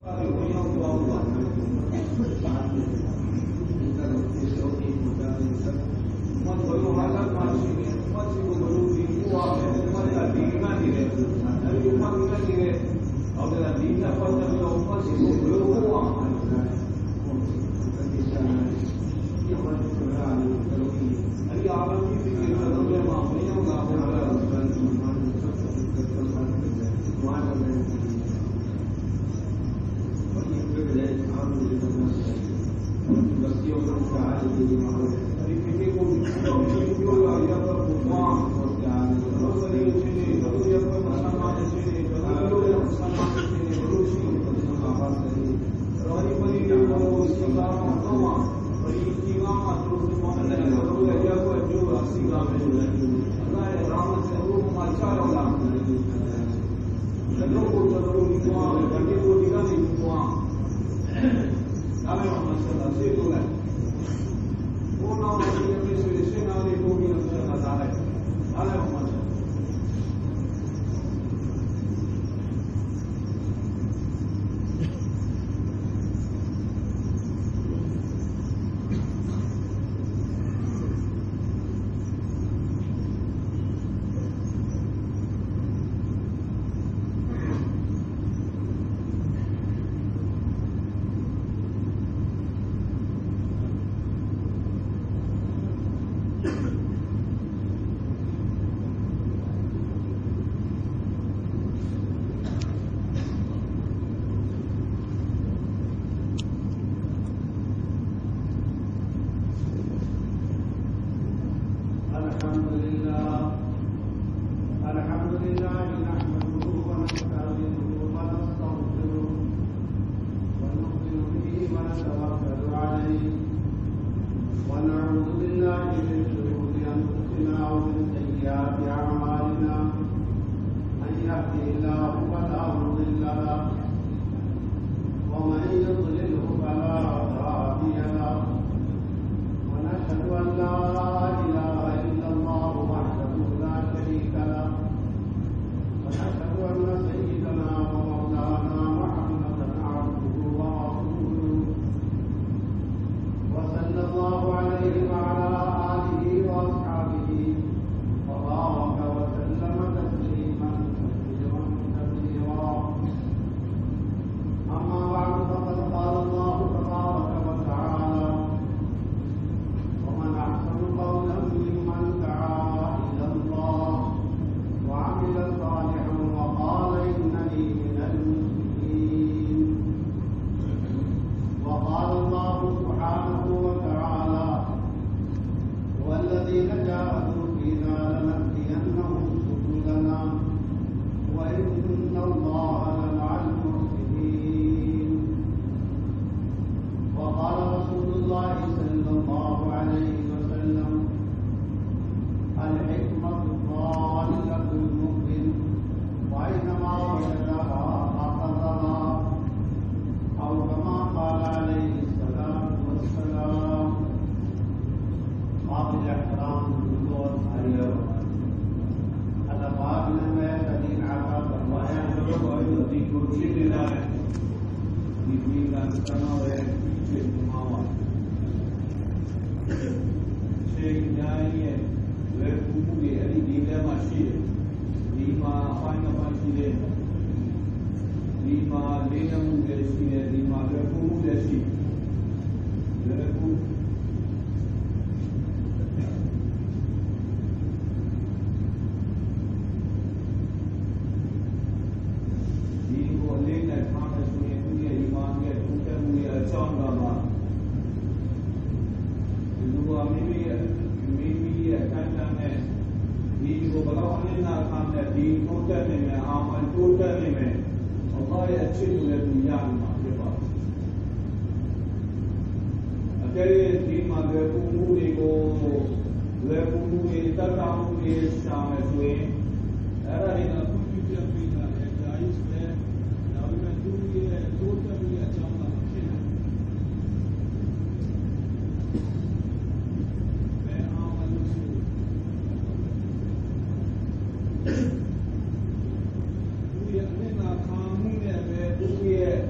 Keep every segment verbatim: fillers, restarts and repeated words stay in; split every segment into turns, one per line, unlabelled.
စ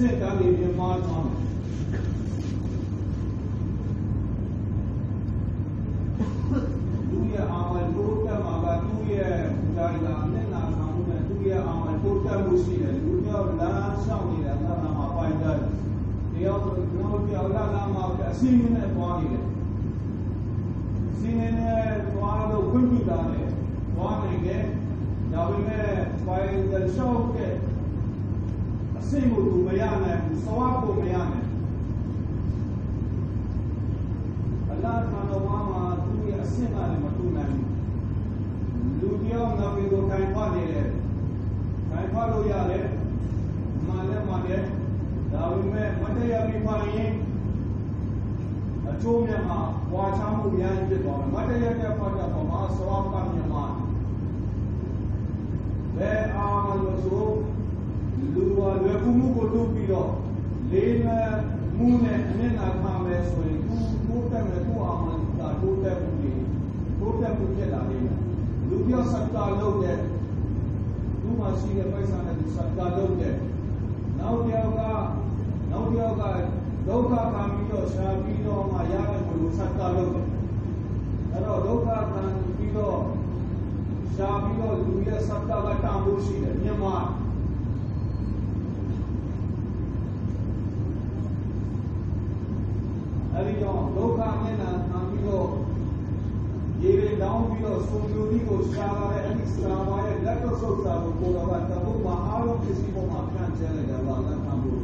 စစ်တမ်းတွေပြမာသွားမယ်လူရဲ့အာမန်တိုးတက်မှာကသူ့ရဲ့ဒါရီလာမျက်နှာခံမှုနဲ့သူ့ရဲ့အာမန်တိုးတက်မှုရှိတယ်လူပြောလမ်းလျှောက်နေတယ်သာနာမှာပိုင်တယ်တရားတော်တို့ပြောလာလာမှာအစီအမံနဲ့ပွားနေတယ်စီမံနဲ့ပွားလို့ခွင့်ပြုတာနဲ့ပွားနိုင်တယ်ဒါပေမဲ့ပိုင်တဲ့လျှောက်တဲ့အစိတ်ကိုသူမရနိုင်ဘူးသဝါကိုမရနိုင်အလ္လာဟ်ထာလာမှာသူရဲ့အစိတ်ကလည်းမတူနိုင်ဘူးလူပြောင်းနာမည်ကိုခိုင်ခွာနေတယ်ခိုင်ခွာလို့ရတယ်မှန်လည်းမှန်တယ်ဒါပေမဲ့မတရားပြီးပါရင်အကျိုးမြတ်မှာပွားချမှုအများကြီးဖြစ်သွားတယ်မတရားတဲ့ဖတ်တာပေါ်မှာသဝါကမြတ်မှာဘယ်အာမလို့ဆိုလူဝါလွယ်ကူမှုကိုလုပ်ပြီးတော့လေးနဲ့မှုနဲ့အမျက်နှာခံမယ်ဆိုရင်သူတိုးတက်မယ်သူ့အာမန်ကတိုးတက်မှုတွေတိုးတက်မှုဖြစ်လာလိမ့်မယ်လူပြောစက်တာလုပ်တဲ့သူ့မှာရှိတဲ့ပိုက်ဆံနဲ့သူစက်တာလုပ်တဲ့နောက်တစ်ယောက်ကနောက်တစ်ယောက်ကဒုက္ခခံပြီးတော့ရှားပြီးတော့မှရတဲ့ဘုလိုစက်တာလုပ်တယ်အဲ့တော့ဒုက္ခခံပြီးတော့ရှားပြီးတော့လူရဲ့စက်တာကတောင်းလို့ရှိတယ်မြန်မာအဲဒီကြောင့်ဒုက္ခမျက်နှာခံပြီးတော့ရေရင်တောင်းပြီးတော့ဆုံးလူကြီးကိုရှားလာတဲ့အဲဒီစရာမရဲ့လက်တော့ဆုပ်တာကိုကိုယ်တော်ကတဘုမှာအားလုံးပစ္စည်းပေါ်မှာဖြန့်ကျဲလိုက်တယ်လားလက်ခံဖို့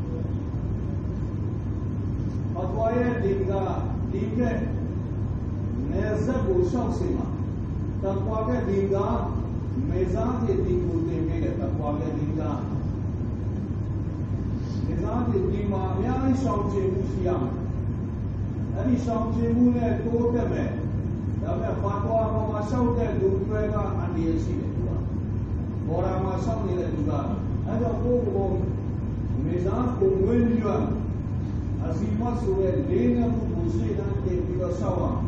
အတော်ရဲ့ဒီကဒီကနေဇက်ကိုရှောက်စီမှာတကွာတဲ့ဒီကမေဇာတဲ့ဒီကိုတင်ပေးတဲ့တကွာတဲ့ဒီကမေဇာတဲ့ဒီမှာအများကြီးရှောင်ကျင်မှုရှိရမယ်အဲ့ဒီရှောင်ကျင်မှုနဲ့တိုးတက်မယ်ဒါပေမဲ့ဘာတော်ပေါ်မှာရှောက်တဲ့လူတွေကအန္တရာယ်ရှိတယ်သူကဘောရာမှာရှောက်နေတဲ့လူကအဲ့တော့ကိုယ်ကိုမေဇာကိုဝင်းရအစီမဆိုတဲ့လေးနဲ့မှုကိုရှေ့တန်းတင်ပြီးတော့ရှောက်အောင်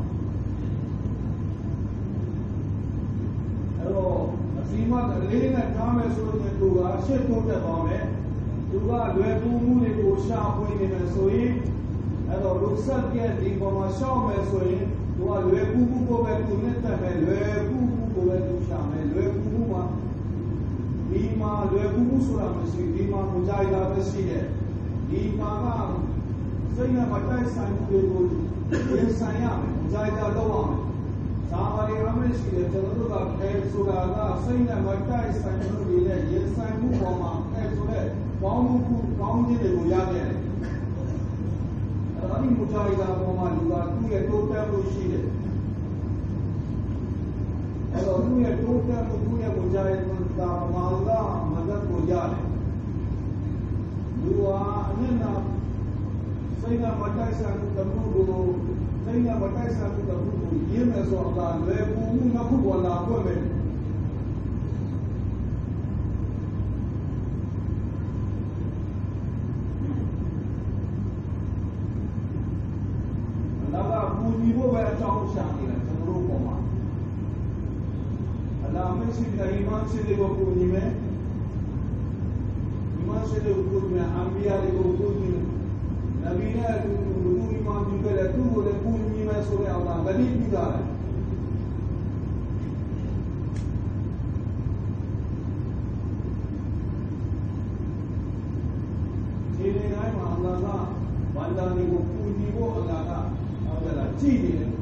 အဲ့တော့အစီမကလေးနဲ့ထားမယ်ဆိုရင်သူကအရှေ့တိုးတက်သွားမယ်သူကလွယ်ကူမှုတွေကိုရှာဖွေနေတယ်ဆိုရင်အဲ့တော့လူဆက်ပြည့်ဒီပေါ်မှာရှောက်မယ်ဆိုရင်သူကလွယ်ကူမှုကိုပဲသူနဲ့တက်မယ်လွယ်ကူမှုကိုပဲသူရှာမယ်လွယ်ကူမှုမှာဒီမှာလွယ်ကူမှုဆိုတာမရှိဒီမှာမကြိုက်တာပဲရှိတယ်ဒီမှာကစိတ်နဲ့မတိုက်ဆိုင်မှုတွေကိုရင်ဆိုင်ရမယ်မကြိုက်တာတော့ရမယ်သာမဏေအမရှိတယ်ကျွန်တော်တို့ကအဲဆိုတာကစိတ်နဲ့မတိုက်ဆိုင်မှုတွေနဲ့ရင်ဆိုင်မှုပေါ်မှာအဲဆိုတဲ့ကောင်းမှုကောင်းခြင်းတွေကိုရခဲ့တယ်အဲ့ဒီမူဂျာဟီဒါပေါ်မှာလူကသူ့ရဲ့တိုးတက်မှုရှိတယ်အဲ့တော့သူ့ရဲ့တိုးတက်မှုသူ့ရဲ့မူဂျာဟီဒါမှာကမဒတ်ကိုရတယ်လူကအနည်းနာစိတ်ကမတိုက်ဆိုင်မှုတမှုကိုစိတ်ကမတိုက်ဆိုင်မှုတမှုကိုရင်းမယ်ဆိုတော့လွယ်ကူမှုနှစ်ခုပေါ်လာဖွင့်မယ်ဒီဘဝအကြောင်းရှာနေတာကျွန်တော်တို့ပေါ်မှာအလ္လာဟ်မရှိတဲ့အိမန်ရှိတဲ့ကိုကိုညီမယ်အိမန်ရှိတဲ့ကိုကိုညီမယ်အမ်ဘီယာတွေကိုကိုညီမယ်နဗီနဲ့သူလူအိမန်ပြုခဲ့တဲ့သူ့ကိုလည်းကိုညီမယ်ဆိုတဲ့အလ္လာဟ်ဂနီပြုတာလေဒီနေ့တိုင်းမှာအလ္လာဟ်ကဘန္တာတွေကိုကိုညီဖို့အလ္လာဟ်ကကြည့်နေတယ်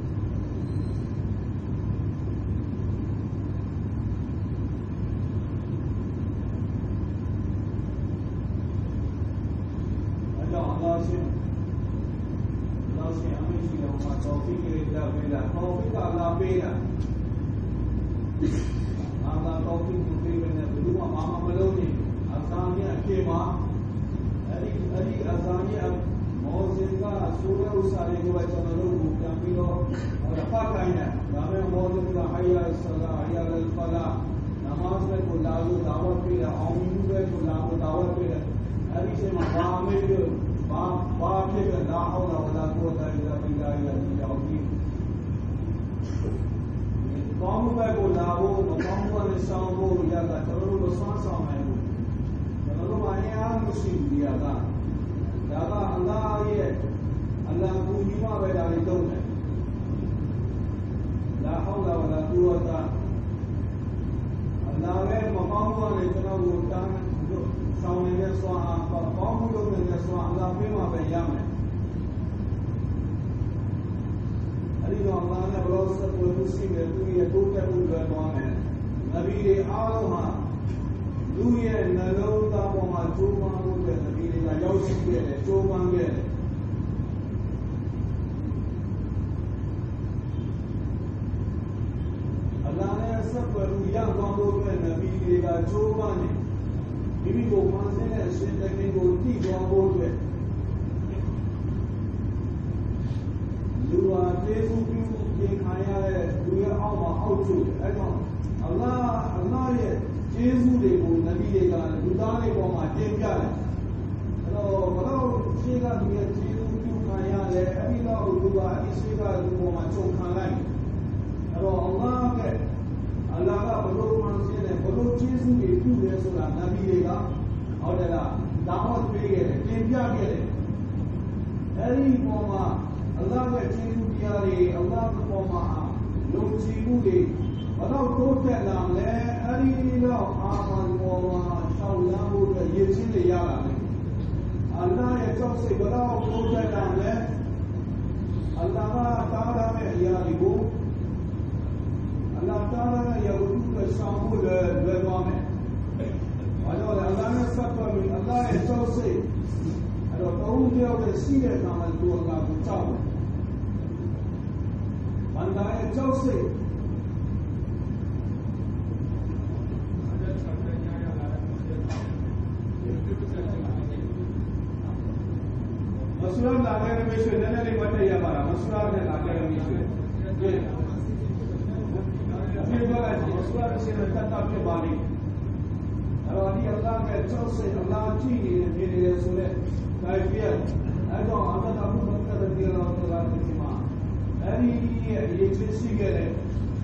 အကြောင်းအလားရှင်အလားရှင်အမေရှိတော်မှာတော်ဖိကိရတာပေးတာတော်ဖိကလာပေးတာအာသာတော်ဖိကိုပေးမယ်ဘယ်သူမှအာမမလုံးနေအသာမြတ်အမှာအဲ့ဒီအဲ့ဒီအသာမြတ်မောဇင်ကဆိုတဲ့ဥစ္စာတွေကိုပဲကျွန်တော်တို့ကိုပြန်ပြီးတော့ဖတ်ခိုင်းတယ်ဒါပေမဲ့မောဇင်ကဟိုင်ယာဆလာဟိုင်ယာလ်ဖလာနမတ်ပဲကိုလာလို့ဒါဝတ်ပေးတယ်အောင်မြင်မှုပဲကိုလာလို့ဒါဝတ်ပေးတယ်အဲ့ဒီချိန်မှာဘာမေးလို့ဘာဘာဖြစ်လဲလာအောင်လာဝလာကိုတိုင်လာပြီးလာရတဲ့ကြောင့်ဒီကောင်းမှုပဲကိုလာဖို့မကောင်းမှုနဲ့ဆောင်ဖို့ရတာကျွန်တော်တို့ဆွမ်းဆောင်နိုင်ဘူးကျွန်တော်တို့မှအရင်အားမရှိဘူးဒီကဒါကအလ္လာဟ်ရဲ့အလ္လာဟ်ကိုညီမပဲဒါလေးသုံးတယ်လာဟောလာဝလာကူဝတာအလ္လာဟ်ရဲ့မပေါင်းသွားတဲ့ကျွန်တော်ကိုတန်းဆောင်းနေတဲ့ဆွမ်းအားပေါင်းမှုလုပ်နေတဲ့ဆွမ်းအလ္လာဟ်ပေးမှပဲရမယ်အဲဒီတော့အလ္လာဟ်နဲ့ဘလို့ဆက်သွယ်မှုရှိတယ်သူရဲ့တိုးတက်မှုတွေသွားမယ်နဗီတွေအားလုံးဟာလူရဲ့နှလုံးသားပေါ်မှာကျိုးပန်းမှုတဲ့နဗီတွေကရောက်ရှိခဲ့တယ်ကျိုးပန်းခဲ့တယ်အလ္လာဟ်ရဲ့ဆက်သွယ်မှုရသွားဖို့အတွက်နဗီတွေကကျိုးပန်းနေမိမိကိုမှန်စင်းတဲ့အရှင်တခင်ကိုတည်သွားဖို့အတွက်လူဟာကျေးဇူးပြုပြင်ခံရတဲ့လူရဲ့အောက်မှာအောက်ကျတယ်အဲကြောင့်အလ္လာဟ်အလ္လာဟ်ရဲ့ကျေးဇူးတွေကိုနဗီတွေကလူသားတွေပေါ်မှာတင်ပြတယ်အဲတော့ဘလို့ရှိကလူရဲ့ကျေးဇူးပြုခံရတယ်အဲဒီတော့လူကအဲဒီရှိကလူပေါ်မှာချုပ်ခံလိုက်အဲတော့အလ္လာဟ်ကအလ္လာဟ်ကဘလို့မှန်စင်းတယ်ဘလို့ကျေးဇူးတွေပြုတယ်ဆိုတာနဗီတွေကဟုတ်တယ်လားဒါမှတွေ့ခဲ့တယ်တင်ပြခဲ့တယ်အဲဒီပေါ်မှာအလ္လာဟ်ရဲ့ကျေးဇူးတရားတွေအလ္လာဟ်ပေါ်မှာလုံခြုံမှုတွေဘလို့တိုးတက်လာလဲအဲဒီတော့အာမန်ပေါ်မှာရှောက်လန်းဖို့အတွက်ရည်ချင်းတွေရလာတယ်အလ္လာဟ်ရဲ့ကြောက်စိတ်ဘလို့တိုးတက်လာလဲအလ္လာဟ်ကတားရမယ့်အရာတွေကိုအလ္လာဟ်တားရမယ့်အရာတွေကိုဆောင်ဖို့လွယ်လွယ်သွားမယ်ဘာလို့လဲအလ္လာဟ်နဲ့ဆက်သွယ်ပြီးအလ္လာဟ်ရဲ့ကြောက်စိတ်အဲ့တော့ဘုံပြောတဲ့ရှိတဲ့နာမကိုအလ္လာဟ်ကိုကြောက်တယ်ဘန္တာရဲ့ကြောက်စိတ်မဆူရာလာခဲ့တဲ့မရှိနည်းနည်းလေးဝတ်ရပါလားမဆူရာနဲ့လာခဲ့တဲ့မရှိဒီဒီတော့မဆူရာစီနဲ့တတ်တာပြပါလိမ့်အဲ့တော့ဒီအလ္လာဟ်ရဲ့ကြောက်စိတ်အလ္လာဟ်ကြည့်နေနေတယ်ဆိုတဲ့တိုင်းပြအဲ့တော့အလ္လာဟ်ကဘုရားကတည်းကတော့လာတယ်ဒီမှာအဲ့ဒီရဲ့အရေးကြီးရှိခဲ့တဲ့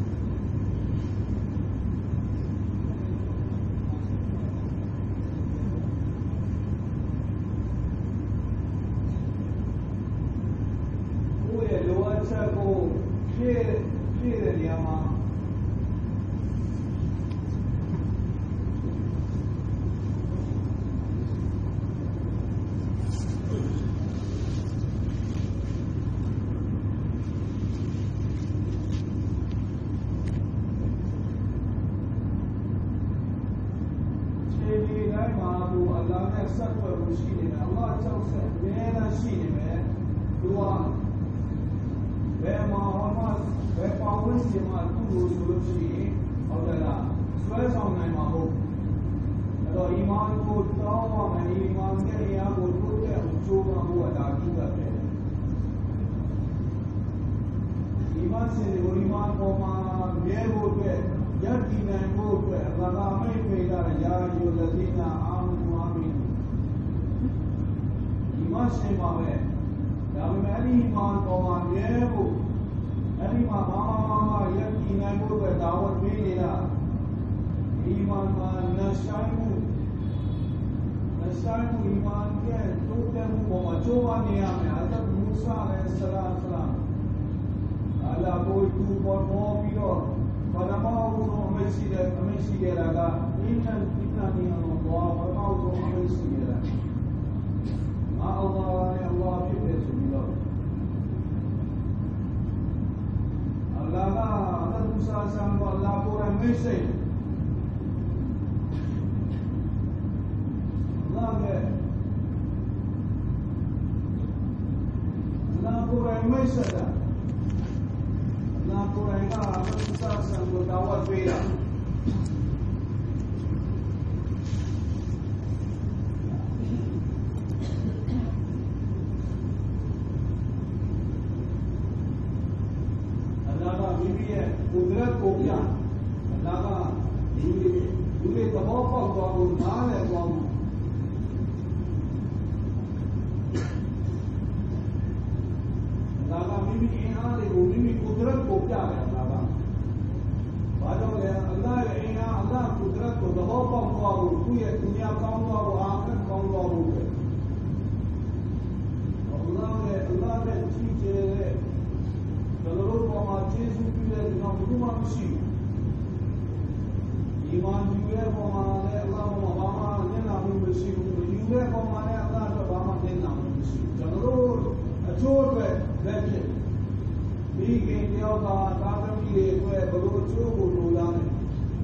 ချက်ကိုဖြည့်ဖြည့်တဲ့နေရာမှာခြေဒီတိုင်းမှာကိုအလ္လာဟ်နဲ့ဆက်သွယ်မှုရှိနေတယ်အလ္လာဟ်ကြောင့်ဆက်အများနဲ့ရှိနေမယ်သူကဘယ်မှာမှဘယ်ပါဝင်စီမှာသူ့ကိုဆိုလို့ရှိရင်ဟုတ်တယ်လားဆွဲဆောင်နိုင်မှာဟုတ်အဲ့တော့အီမန်ကိုတောင်းပါမယ်အီမန်ရဲ့အရာကိုတိုးတက်အောင်ကြိုးပမ်းဖို့အတားပြုတ်တယ်အီမန်စင်ကိုအီမန်ပေါ်မှာမြဲဖို့အတွက်ယက်တီနိုင်ဖို့အတွက်အလ္လာဟ်ကမိတ်ပေးတာရာယုလဒီနာအာမူအာမင်အီမန်စင်ပါပဲဒါပေမဲ့ဒီမှာပေါ်မှာမြဲဖို့အဲ့ဒီမှာဘာမှမမှယက်တီနိုင်ဖို့အတွက်ဒါဝတ်ပေးနေတာဒီမှာမှာနဆိုင်မှုနဆိုင်မှုဒီမှာကဲတိုးတက်မှုပေါ်မှာကြိုးပမ်းနေရမယ်အဲ့ဒါမူဆာလည်းဆလာဆလာအလာကိုသူပေါ်ပေါ်ပြီးတော့ဘာသာမဟုတ်ဘူးအမေရှိတယ်အမေရှိတယ်ကအင်းနဲ့ဒီကနေ့တော့ဘာမှမဟုတ်ဘူးအမေရှိတယ်အာအလ္လာဟ်နဲ့အလ္လာဟ်ဖြစ်တယ်ဆိုပြီးတော့အလ္လာဟ်ကအလ္လာဟ်မူဆာဆံကိုအလ္လာဟ်ကိုရမေးစေအလ္လာဟ်ရဲ့အလ္လာဟ်ကိုရမေးစေတာအလ္လာဟ်ကိုရကအလ္လာဟ်မူဆာဆံကိုဒါဝတ်ပေးတာကိုယ်ကကိုပြအလ္လာဟ်ကဒီလူတွေသဘောပေါက်သွားဖို့နားလည်သွားဖို့အလ္လာဟ်ကမိမိအင်အားတွေကိုမိမိကိုယ်ကကိုပြတယ်အလ္လာဟ်ကဘာကြောင့်လဲအလ္လာဟ်ရဲ့အင်အားအလ္လာဟ်ကိုယ်ကကိုသဘောပေါက်သွားဖို့သူ့ရဲ့ဒုညကောင်းသွားဖို့အာခရတ်ကောင်းသွားချိုးအတွက်လက်ဖြစ်မိခင်တယောက်ကသာသမီတွေအတွက်ဘလို့အချိုးကိုလိုလားတယ်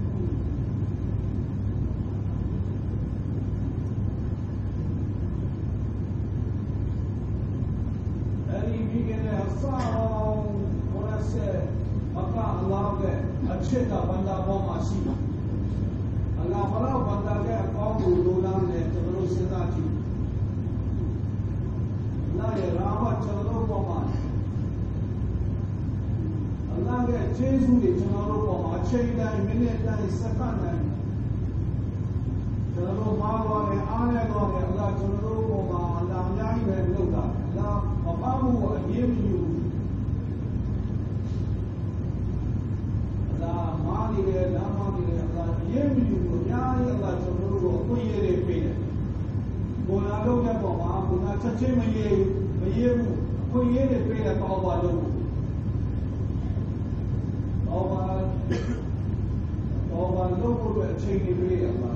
အဲဒီမိခင်ရဲ့အဆောင်ဘောရစေမကအလာကအချစ်ကဘန္တာပေါ်မှာရှိတယ်အလာဘလောက်ဘန္တာကအကောင်းကိုလိုလားတယ်ကျွန်တော်တို့စဉ်းစားကြည့်လာရရာမကျွန်တော်တို့ပေါ်မှာအလာရဲ့ကျေးဇူးတွေကျွန်တော်တို့ပေါ်မှာအချိန်တိုင်းမိနစ်တိုင်းစက္ကန့်တိုင်းကျွန်တော်တို့မှားသွားတယ်အားရသွားတယ်အလာကျွန်တော်တို့ပေါ်မှာအလာအများကြီးပဲလုပ်တာအလာမပါဘူးအရေးမယူအလာမားနေတယ်လမ်းမားနေတယ်အလာအရေးမယူအများကြီးအလာကျွန်တော်တို့ကိုအခွင့်အရေးတွေပေးတယ်ဘုရားလုံးတဲ့ပေါ်မှာဘုရားချက်ချင်းမရေးမရေးဘူးအခွင့်အရေးတွေပေးတယ်ပေါ့ပါလို့တော့ပါတော့ပါလို့ဘုရားအချိန်တွေပေးရပါ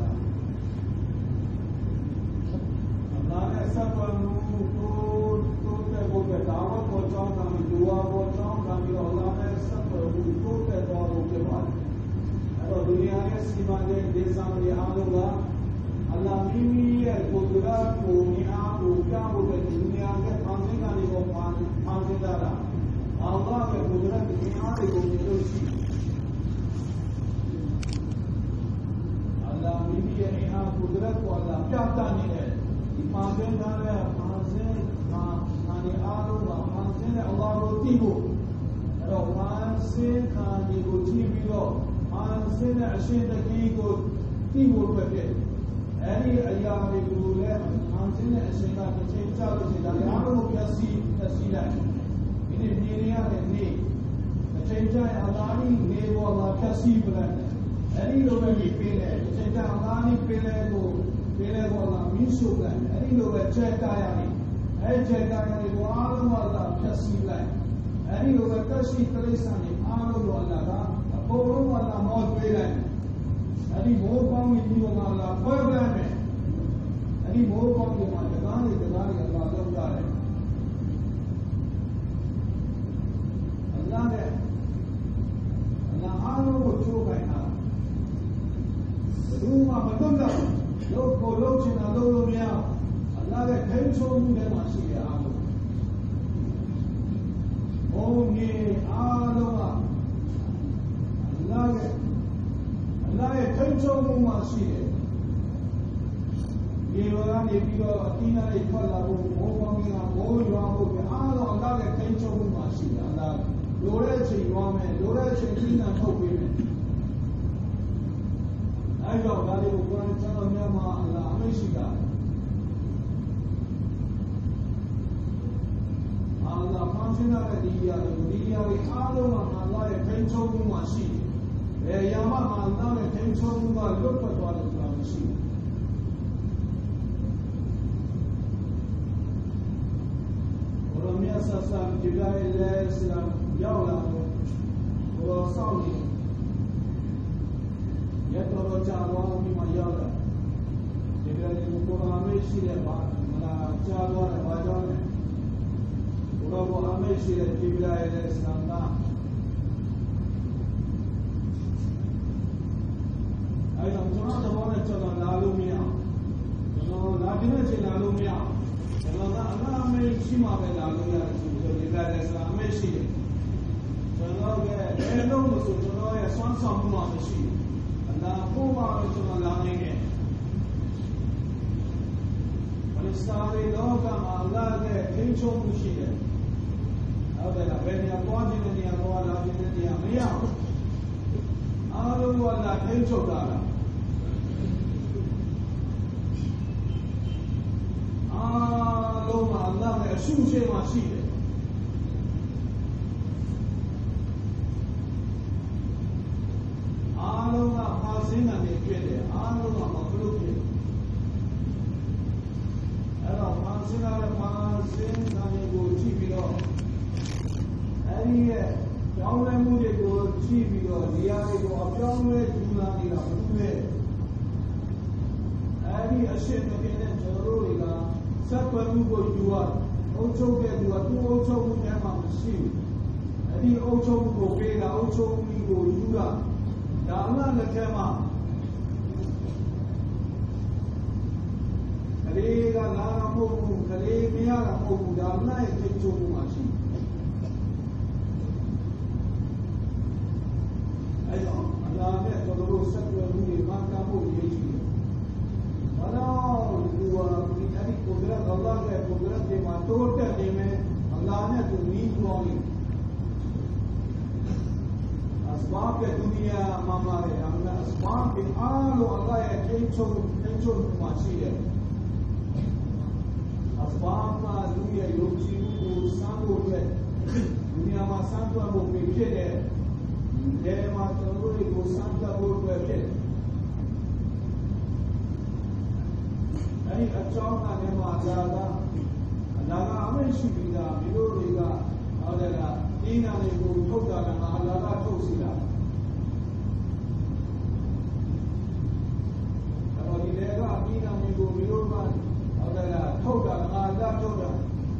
အလားနဲ့စပ်ပေါ်မှုတို့တို့တဲ့ဘုရားဒါဝတ်ပေါ်ကြောင်းကမြူဝါပေါ်ကြောင်းကမြအလားနဲ့စပ်ပေါ်မှုတို့တဲ့တော်ကိုပြပါတယ်အဲ့တော့ဒုနီယာရဲ့စီမံတဲ့ဒေသတွေအားလုံးကအလာမိမိရဲ့ကိုယ်ကကိုမြအားကိုကြောက်တဲ့ဒုနီယာရဲ့ဖန်ဆင်းတာတွေကိုဖန်ဖန်ဆင်းတာလားအလ္လာဟ်ရဲ့ကိုယ်ကမြအားတွေကိုမြင်လို့ရှိအလာမိမိရဲ့အားကိုယ်ကကိုအလာပြတာနေတယ်ဒီဖန်ဆင်းတာရဲ့ဖန်ဆင်းတာနာနေအားလုံးကဖန်ဆင်းတဲ့အလ္လာဟ်ကိုသိဖို့အဲ့တော့ဖန်ဆင်းတာဒီကိုကြည့်ပြီးတော့ဖန်ဆင်းတဲ့အရှင်တကြီးကိုသိဖို့အတွက်ဖြစ်အဲ့ဒီအရာတွေကိုလည်းဖန်ဆင်းတဲ့အရှင်ကတစ်ချိန်ကြာလို့ရှိရင်ဒါလည်းအားလုံးကိုပြစီပြစီလိုက်ဒီနေ့ပြည်ရရတဲ့နေ့တစ်ချိန်ကြာရင်အလားတူနေပေါ်လာပြစီပလိုက်အဲ့ဒီလိုပဲပြီးတယ်တစ်ချိန်ကြာအလားတူပြည်လဲကိုပြည်လဲပေါ်လာမင်းရှုပ်လိုက်အဲ့ဒီလိုပဲချက်ကြရတယ်အဲ့ချက်ကြရတယ်ကိုအားလုံးကလာပြစီလိုက်အဲ့ဒီလိုပဲတက်ရှိတိရစ္ဆာန်တွေအားလုံးကလာတာအကုန်လုံးကလာမောတွေးလိုက်အဲ့ဒီမိုးကောင်းကြီးကလာဖွဲပြမယ်အဲ့ဒီမိုးကောင်းကြီးမှာတကားတွေတကားတွေလာတော့ကြတယ်အလ္လာဟ်တဲ့အလ္လာဟ်အားလုံးကိုချိုးခိုင်းတာဘယ်သူမှမတွန်းတော့လို့ကိုလုံးချင်တာလုံးလို့မရအလ္လာဟ်ရဲ့ထိန်းချုပ်မှုထဲမှာရှိရအားလုံးဘုံကြီးအားလုံးကအလ္လာဟ်ရဲ့အလ္လာဟ်ရဲ့ထိန်းချုပ်မှုမှာရှိတယ်ဒီလိုကနေပြီးတော့အတိအကျထွက်လာဖို့ဘုံကောင်းကဘိုးရွာဖို့အားလုံးအလ္လာဟ်ရဲ့ထိန်းချုပ်မှုမှာရှိတယ်အလ္လာဟ်လိုတဲ့အချိန်ရွာမယ်လိုတဲ့အချိန်ကြီးနာထုတ်ပေးမယ်အဲကြောင့်ဒါတွေကိုကိုယ်တိုင်ကျွန်တော်များမှာအလ္လာဟ်အမိန့်ရှိတာအလ္လာဟ်ဖန်ဆင်းတဲ့ဒီရာဒီရာတွေအားလုံးမှာအလ္လာဟ်ရဲ့ထိန်းချုပ်မှုမှာရှိတယ်ဘယ်ရာမှာအလ္လာဟ်ရဲ့ထိန်းချုပ်မှုကလွတ်ထွက်သွားတယ်ဆိုတာမရှိဘူးဘုရားမြတ်ဆာဆာဂျီဘရာအလိုင်ဆလာမ်ရောက်လာတော့ဘုရားဆောင်းနေရတော့ကြာသွားပြီးမှရောက်လာဂျီဘရာကိုကိုယ်အမေရှိတဲ့ဘာမလားကြာသွားတယ်ဘာကြောင့်လဲဘုရားကိုအမေရှိတဲ့ဂျီဘရာအလိုင်ဆလာမ်ကအဲ့တော့ကျွန်တော်တော့လည်းကျွန်တော်လာလို့မရကျွန်တော်လာခြင်းနဲ့ချိန်လာလို့မရကျွန်တော်ကအလားအမေရှိမှပဲလာလို့ရတယ်ဆိုတော့ဒီကလည်းစာအမေရှိတယ်ကျွန်တော်ကလည်းလုံးလို့ဆိုကျွန်တော်ရဲ့ဆွမ်းဆောင်မှုမှမရှိဘူးအလားပို့ပါလို့ကျွန်တော်လာနေတယ်ဘယ်စာရီလောကမှာအလားရဲ့ထိန်းချုပ်မှုရှိတယ်ဟုတ်တယ်လားဘယ်နေရာသွားခြင်းနေရာသွားလာခြင်းနေရာမရဘူးအားလုံးကလာထိန်းချုပ်တာလားအားလုံးမှာအလ္လာဟ်ရဲ့အရှုရှိမှရှိတယ်အားလုံးကပါစင်းတယ်ဖြစ်တယ်အားလုံးကမပြုတ်ဖြစ်အဲ့တော့ပါစင်းတဲ့ပါစင်းတဲ့ကိုကြည့်ပြီးတော့အဲ့ဒီရဲ့ကြောင်းလဲမှုတွေကိုကြည့်ပြီးတော့နေရာတွေကိုအပြောင်းလဲယူလာနေတာဘူးပဲအဲ့ဒီအရှင်းတကယ်နဲ့ကျွန်တော်တို့တွေကစက်ကွယ်မှုကိုယူရအုပ်ချုပ်တဲ့သူကသူ့အုပ်ချုပ်မှုထဲမှာမရှိဘူးအဲ့ဒီအုပ်ချုပ်မှုကိုပေးတာအုပ်ချုပ်မှုကိုယူတာဒါအမှန်လက်ထဲမှာကလေးကလာမဟုတ်ဘူးကလေးမရတာမဟုတ်ဘူးဒါအမှန်ရဲ့ထိတ်ချုပ်မှုမှာရှိအဲ့တော့အလာနဲ့တော်တော်ဆက်သွယ်မှုတွေမှန်ကန်ဖို့ရည်ရှိတယ်ဘာလို့ဒီဝါဒီအဲ့ဒီကိုယ်ကအလ္လာဟ်ရဲ့ကိုယ်ကဒီမှာတိုးတက်နေမယ်အလာနဲ့သူနီးပေါင်းနေasbab ke dunia mamare amna asbab ke alo Allah ya tencho tencho machi hai asbab ma dunia yochi ko sango ke dunia ma sango ko pe phit hai de ma toro ko sango ko pe phit ai achao na ne ma Allah ka Allah ka amen shi bi da milo de ka hoda laဒီနာလေးကိုထုတ်တာကအာလာကထုတ်စီတာအဲ့တော့ဒီလေကဒီနာလေးကိုမျိုးတို့ကဟုတ်တယ်လားထုတ်တာအာလာထုတ်တာ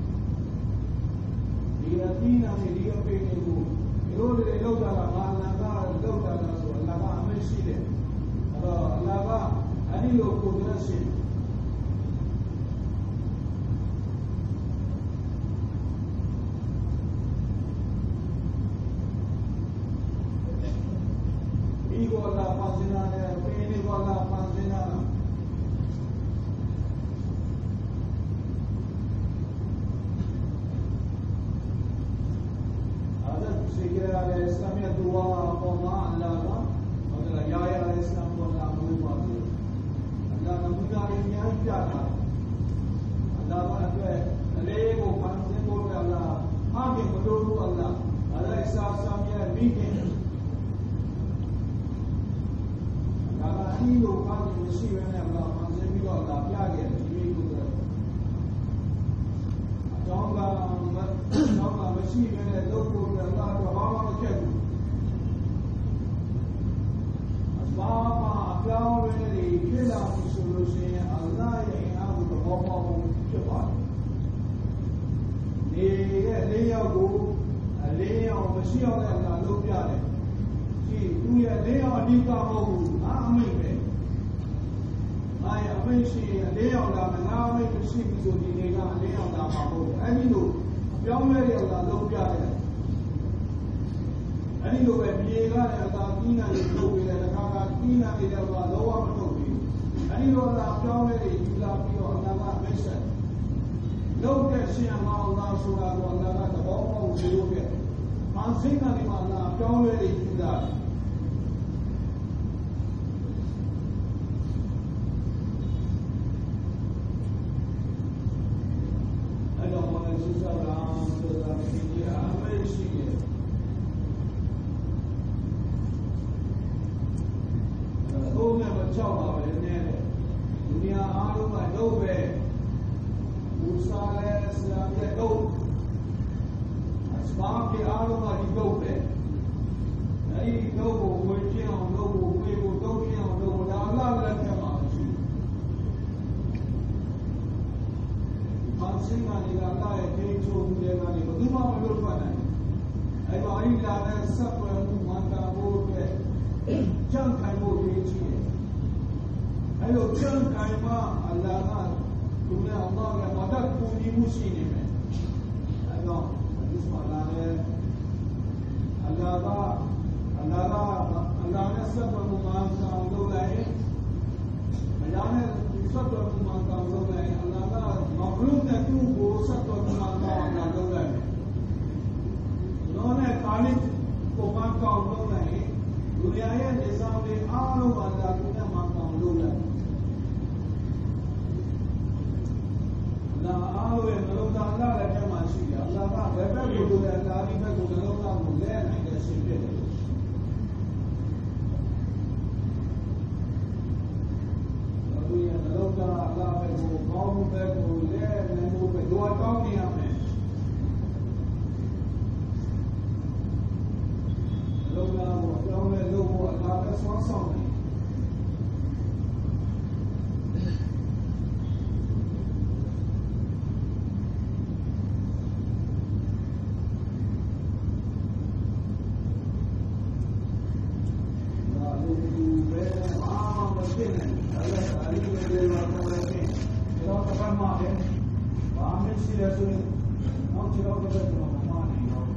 ဒီအဒီနာလေးဒီအပိနေကိုမျိုးတွေလောက်တာကအာလာကလောက်တာလားဆိုအလာကအမရှိတယ်အဲ့တော့အလာကအဲ့ဒီလိုကိုယ်ကရှိAllah panzina ne peni wala panzina ada sikra ale islamiyya dua ko ma Allah ka adala ya ya islam ko la mu pa ti Allah ka muda ne nya ja ta Allah ka atwe ale ko panzin ko Allah ha ke mado ru Allah ala isa samya mi keဒီလိုအားဖြင့်မရှိဘဲနဲ့ဘာမှသိပြီးတော့လာပြခဲ့တယ်ဒီလိုဆိုအကြောင်းကတော့တော့မရှိဘဲနဲ့လုပ်ဖို့ကလာတော့ဘာမှမဖြစ်ဘူးအဘာမှအပြောင်းလဲတွေဖြစ်လာပြီဆိုလို့ရှိရင်အလ္လာဟ်ရဲ့အားကိုသဘောပေါက်ဖို့ဖြစ်ပါတယ်နေတဲ့လေးယောက်ကိုအလေးယောက်မရှိအောင်လည်းလာလုပ်ပြတယ်ဒီသူရဲ့လေးယောက်အဓိကမဟုတ်ဘူးအားအမိတ်ပဲအားအမိတ်ရှိရင်လေးယောက်လာမလားအမိတ်မရှိဘူးဆိုဒီနေ့ကလေးယောက်လာမှာမဟုတ်ဘူးအဲ့ဒီလိုအပြောင်းလဲရလာလုပ်ပြတယ်အဲ့ဒီလိုပဲမြေကလည်းအသာကြီးနာလေးလုပ်ပြီးတယ်တစ်ခါကကြီးနာလေးတော့လောဝမလုပ်ဘူးအဲ့ဒီလိုသာအပြောင်းလဲတွေယူလာပြီးတော့အနာကမိတ်ဆက်လုပ်တဲ့ရှင်အမောAllahဆိုတာကိုအနာကသဘောပေါက်စေလို့ပဲမန်စိတ်ကနေမှအနာအပြောင်းလဲတွေယူလာတယ်ကြောက်ပါပဲနဲ့ဒုနီယာအားလုံးကတော့ပဲမူဆာလည်းဆရာရဲ့တော့အစပါးကအားလုံးကဒီတော့ပဲအဲဒီတော့ကိုဝေကျအောင်လုပ်ဖို့ဝေကိုတော့ကျအောင်လုပ်ဖို့ဒါအလားလက်ထက်မှာရှိမန်စင်ကလည်းအလားရဲ့ဒေချိုးတွေကလည်းဘယ်သူမှမလုပ်ပါနဲ့အဲဒါအိလာနဲ့ဆက်သွယ်မှုမှန်တာဖို့အတွက်ကြံ့ခိုင်ဖို့ရည်ကြီးတယ်အဲ့လိုကြံ့ခိုင်မှအလ္လာဟ်ကသူနဲ့အလ္လာဟ်ရဲ့မဒတ်ကိုညီမှုရှိနေမယ်အဲ့တော့ဒီမှာလည်းအလ္လာဟ်ကအလ္လာဟ်ကအလ္လာဟ်နဲ့ဆက်သွယ်မှုမှန်တာလုပ်လိုက်အလ္လာဟ်နဲ့ဆက်သွယ်မှုမှန်တာလုပ်လိုက်အလ္လာဟ်ကမဘရုနဲ့သူ့ကိုဆက်သွယ်မှုမှန်တာလုပ်လိုက်တော့နဲ့ကာလစ်ကိုမှန်ကောင်းလုပ်လိုက်ဒုနီယာရဲ့နေဆောင်တွေအားလုံးအလ္လာဟ်ကိုနဲ့မှန်ကောင်းလုပ်လိုက်အားလုံးရဲ့နှလုံးသားအလ္လာဟ်ရဲ့ထဲမှာရှိတယ်အလ္လာဟ်ကဘယ်ဘက်ကိုလိုလဲအလ္လာဟ်ဒီဘက်ကိုနှလုံးသားကိုလဲနိုင်တဲ့ရှင်ဖြစ်တယ်တို့ရဲ့နှလုံးသားအလ္လာဟ်ဘက်ကိုကောင်းမှုဘက်ကိုလဲနိုင်မှုပဲတို့အကောင်းနေရမယ်နှလုံးသားကိုအပြောင်းလဲလုပ်ဖို့အလ္လာဟ်ကဆွမ်းဆောင်တယ်တယ်ဆိုရင်နောက်ခြေတော့တစ်သက်ကျွန်တော်မမှားနိုင်တော့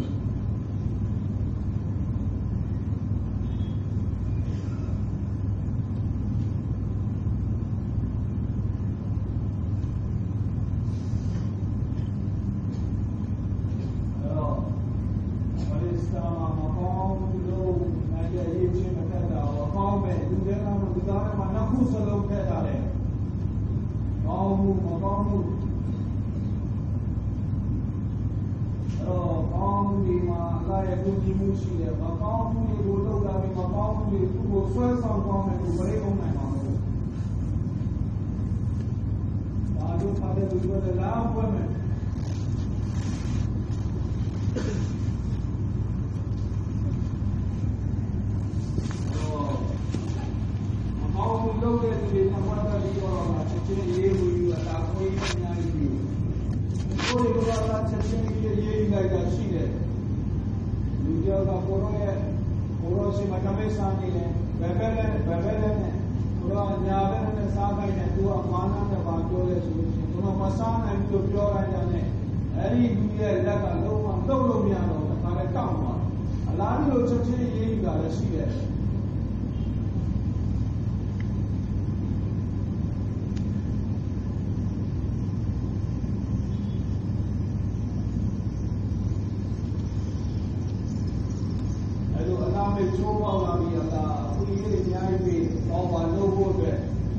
ရှိတယ်မကောင်းမှုတွေကိုလုပ်တာပြီးမကောင်းမှုတွေသူ့ကိုဆွဲဆောင်ကောင်းတယ်ကိုမလေးအောင်နိုင်ပါဘူး။ဒါတို့ဖတ်တဲ့သူတွေလားပွဲမယ်။မကောင်းမှုလုပ်တဲ့သူတွေနဲ့ဘာသာပြီးတော့ချက်ချင်းရေးမှုယူတာကိုယ်ကြီးအများကြီးပြီးကိုယ်တွေကချက်ချင်းရေးရေးလိုက်တာရှိတယ်လူကြောကကိုရောရဲ့ကိုရောရှိမှတမေးစားနေတယ်ဘယ်ဘက်လဲဘယ်ဘက်လဲနဲ့ကိုရောညာဘက်နဲ့စားခိုင်းတယ်သူကမာနနဲ့ပါပြောလဲဆိုလို့ရှိရင်သူကမစားနိုင်ဘူးလို့ပြောလိုက်တယ်နဲ့အဲ့ဒီလူရဲ့လက်ကလုံးဝတုတ်လို့မရတော့ဘူးဒါလည်းတောက်သွားအလားတူလိုချက်ချင်းရေးယူတာလည်းရှိတယ်ချိုးပေါက်လာပြီးတော့ဒါအခုဒီနေ့အများကြီးပြီးတော့ဘာလုပ်ဖို့အတွက်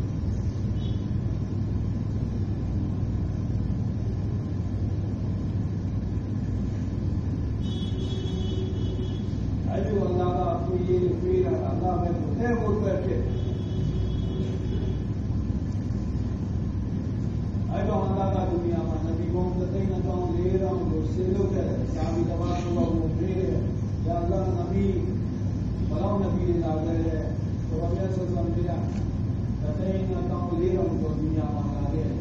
အဲ့ဒီအလားကအခုရေးပြီးတာအလားပဲထဲဖို့အတွက်ဖြစ်အဲ့တော့အလားကဒုတိယမှာနဗီဘုံသတိနဲ့တောင်းလေးတော့ကိုစေလို့တဲ့စာမီတဘာလို့ကိုပြေးတယ်ဒါကနဗီဘလောင်းနဗီလာတဲ့ဘောမြတ်ဆုတ်ဆောင်ပြရတဲ့တိုင်းနဲ့တောင်းလေးတော့ကိုဒီညာမှာလာတဲ့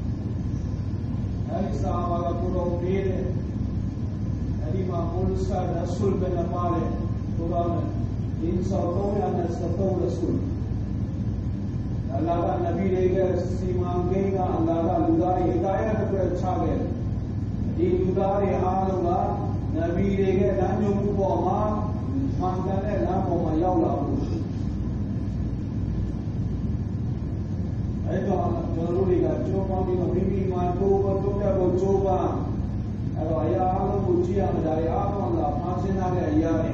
အဲဒီစာဘာကပူတော်ပေးတယ်အဲဒီမှာဘုရားဆရာဆူလ်ဘယ်ပါလဲဘုရားနဲ့ဒီဆောတော်ရနဲ့စတော်ရဆူလ်အလ္လာဟ်ကနဗီတွေကစီမံကိန်းကအလ္လာဟ်ကလူသားတွေတာယာအတွက်ချခဲ့ဒီလူသားတွေအားလုံးကနဗီတွေကလမ်းညွှန်မှုပေါ်မှာမှန်ကန်တဲ့လမ်းပေါ်မှာရောက်လာဘူးအဲတော့ကျွန်တော်တို့တွေကကြိုးပမ်းပြီးတော့မိမိမှာတိုးပေါ်တိုးပြဖို့ကြိုးပမ်းအဲတော့အရာအလုံးကိုကြည့်ရမှာဒါတွေအားလုံးကဖန်ဆင်းထားတဲ့အရာတွေ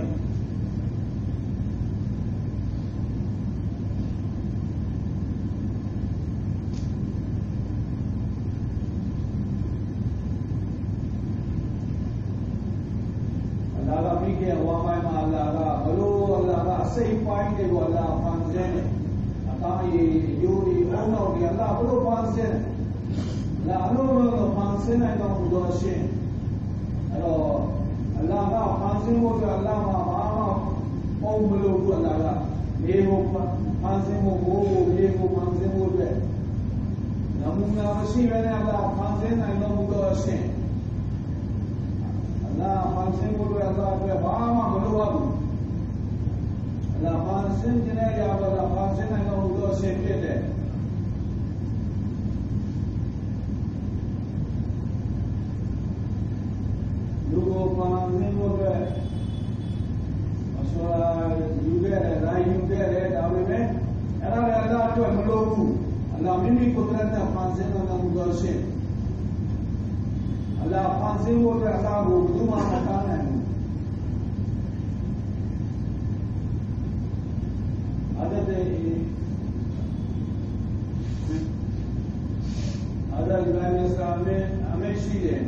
ကဝါမိုင်းမှာအလ္လာဟ်ကဘလို့အလ္လာဟ်ကအစိတ်ပိုင်းတွေကိုအလ္လာဟ်ဖန်ဆင်းတယ်အသားရည်ယူရည်အောင်တော့ဒီအလ္လာဟ်ဘလို့ဖန်ဆင်းတယ်လာလို့လို့ဖန်ဆင်းနိုင်တော့ဘုရားရှင်အဲ့တော့အလ္လာဟ်ကဖန်ဆင်းဖို့အတွက်အလ္လာဟ်မှာဘာမှပုံမလို့ဘူးအလ္လာဟ်ကမြေကိုဖန်ဆင်းဖို့ဘိုးကိုမြေကိုဖန်ဆင်းဖို့အတွက်နမူနာမရှိဘဲနဲ့အလ္လာဟ်ဖန်ဆင်းနိုင်တော့ဘုရားရှင်လာဖန်ဆင်းဖို့အတွက်အသာအတွက်ဘာမှမလိုပါဘူး။လာဖန်ဆင်းခြင်းနဲ့ရပါလားဖန်ဆင်းနိုင်တော့ဘုရားရှင်ဖြစ်တယ်။လူကိုဖန်ဆင်းဖို့အတွက်အစွာယူခဲ့တယ်၊နိုင်ယူခဲ့တယ်ဒါပေမဲ့အဲ့ဒါလည်းအသာအတွက်မလိုဘူး။အလ္လာဟ်မိမိကိုယ်တိုင်နဲ့ဖန်ဆင်းတော့ဘုရားရှင်အလ္လာဟ်ဖန်ဆင်းဖို့အတွက်အသာကိုဘယ်သူမှမတားနိုင်ဘူး။အဲ့ဒါတည်းအဲ့ဒါဒီလိုစာမေအမေရှိတယ်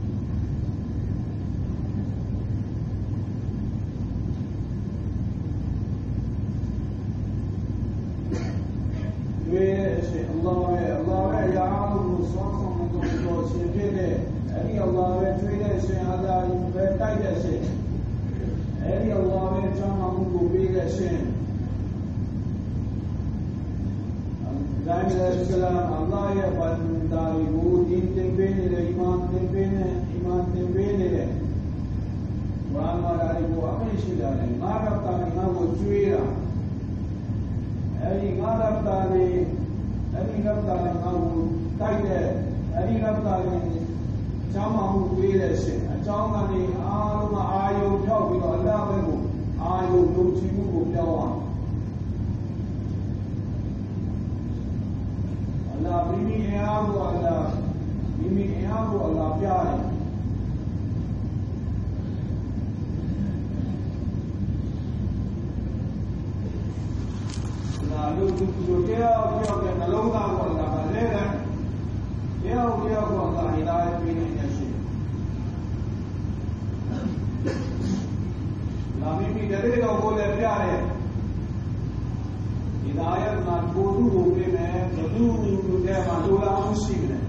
တွေ့အရှင်အလ္လာဟ်ရဲ့အလ္လာဟ်ရဲ့ရာဟုကိုဆောင်းဆောင်တော်ရှင်ဖြစ်တဲ့အဲ့ဒီအလ္လာဟ်ရဲ့တွေ့တဲ့ရှင်အလ္လာဟ်ပဲတိုက်တဲ့ရှင်အဲ့ဒီအလ္လာဟ်ရဲ့ချမ်းသာမှုကိုပေးတဲ့ရှင်ဒါမီလဆလာမ်အလ္လာဟ်ရဲ့ဘာသာကိုဒီတင်ပေးနေတဲ့အီမန်တင်ပေးနေအီမန်တင်ပေးနေတဲ့ဘာမှဒါကိုအမိရှိတယ်ငါရတာငါကိုကျွေးတာအဲ့ဒီငါရတာလေးအဲ့ဒီရတာငါကိုတိုက်တဲ့အဲ့ဒီရတာလေးကျောင်းမှာမှုပေးတဲ့ရှင်အကြောင်းကနေအားလုံးကအာယုံဖြောက်ပြီးတော့အလ္လာဟ်ဘက်ကိုအာယုံယုံကြည်မှုကိုပြောင်းအောင်အလ္လာဟ်မိမိအားကိုအလ္လာဟ်မိမိအားကိုအလ္လာဟ်ပြတယ်လူလူတရားပြောတဲ့နှလုံးသားကိုလာပါလေတယ်တရားပြောကိုလာဟိဒါယတ်ပေးနေရှိလာမီမီတရေတော်ကိုလည်းပြတယ်ဟိဒါယတ်မှာကိုသူ့ကိုပြမယ်ဘယ်သူလူတဲ့မှာလိုလားအောင်ရှိတယ်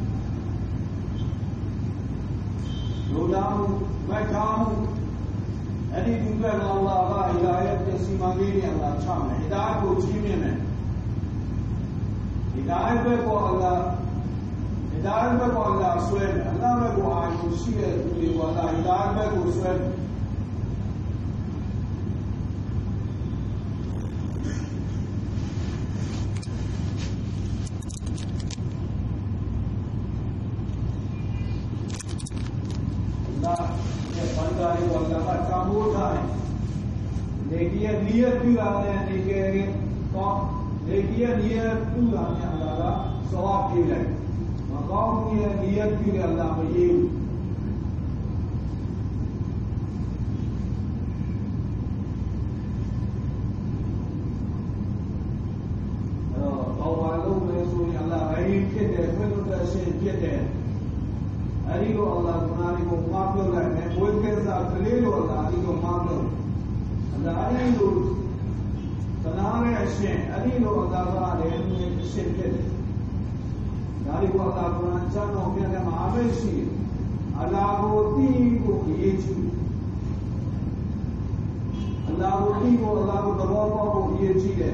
လိုလားမကောင်းအဲ့ဒီသူကအလ္လာဟ်ကဟိဒါယတ်ပြစီမံကိန်းနဲ့အလ္လာဟ်ချမယ်ဟိဒါယတ်ကိုကြီးမြင့်မယ်ဟိဒါယတ်ဘက်ကိုအလ္လာဟ်ဟိဒါယတ်ဘက်ကိုအလ္လာဟ်ဆွဲမယ်အလ္လာဟ်ဘက်ကိုအာရုံရှိတဲ့သူတွေကိုအလ္လာဟ်ဟိဒါယတ်ဘက်ကိုဆွဲမယ်लेकिन नियत पूरा नहीं निकलेंगे तो लेकिन नियत पूरा नहीं अल्लाह का सवाब के लिए मकाम नियत नियत पूरे अल्लाह में ये तो वालों में सोनी अल्लाह रहीम के दे फिर उधर से के दे अरी को अल्लाह तुम्हारी को माफ कर रहे हैं कोई के साथ ले लो अल्लाह अरी को माफ करो अलीलो तनारे अशें अलीलो अल्लाह ने अशें के दारी को अल्लाह कुरान चानो के ने मावेशी अल्लाह को ती को ये जी अल्लाह को ती को अल्लाह को दबाव को ये जी है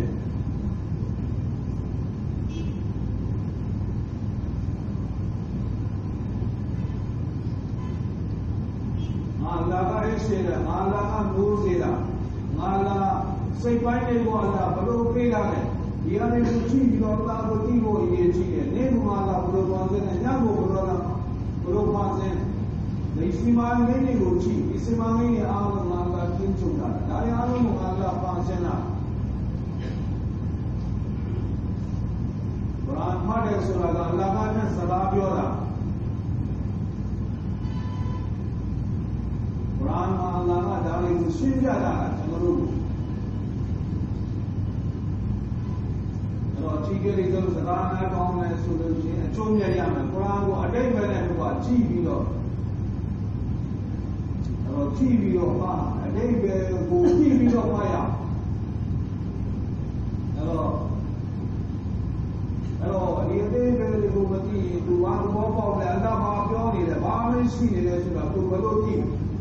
अल्लाह का शेर अल्लाह का नूर सेरा अल्लाह सही पाएंगे वो अल्लाह बड़ो पेड़ा है ये ने कुछ भी अल्लाह को ती वो ये चीज है ने अल्लाह बड़ो पासे ने ना वो बड़ो ना बड़ो पासे इसी मांगे नहीं वो चीज इसी मांगे नहीं आम अल्लाह किन चुका दारे आम अल्लाह पासे ना कुरान पढ़े सूरह अल्लाह का ने सलाम योरा कुरान में अल्लाह का दारी को शिंजा रहा चलो तो ठीक है रिजल्ट ज़राना कौन है सोल्यूशन चोंगे या में कुरान को अड़े मैंने तो अच्छी भी लो तो अच्छी भी लो पा अड़े बे को अच्छी भी लो पाया हेलो हेलो ये अड़े बे को बती तो वहाँ को पाओ ले अल्लाह बाप क्यों नहीं ले बाप में सी नहीं ले चुका तो बलो की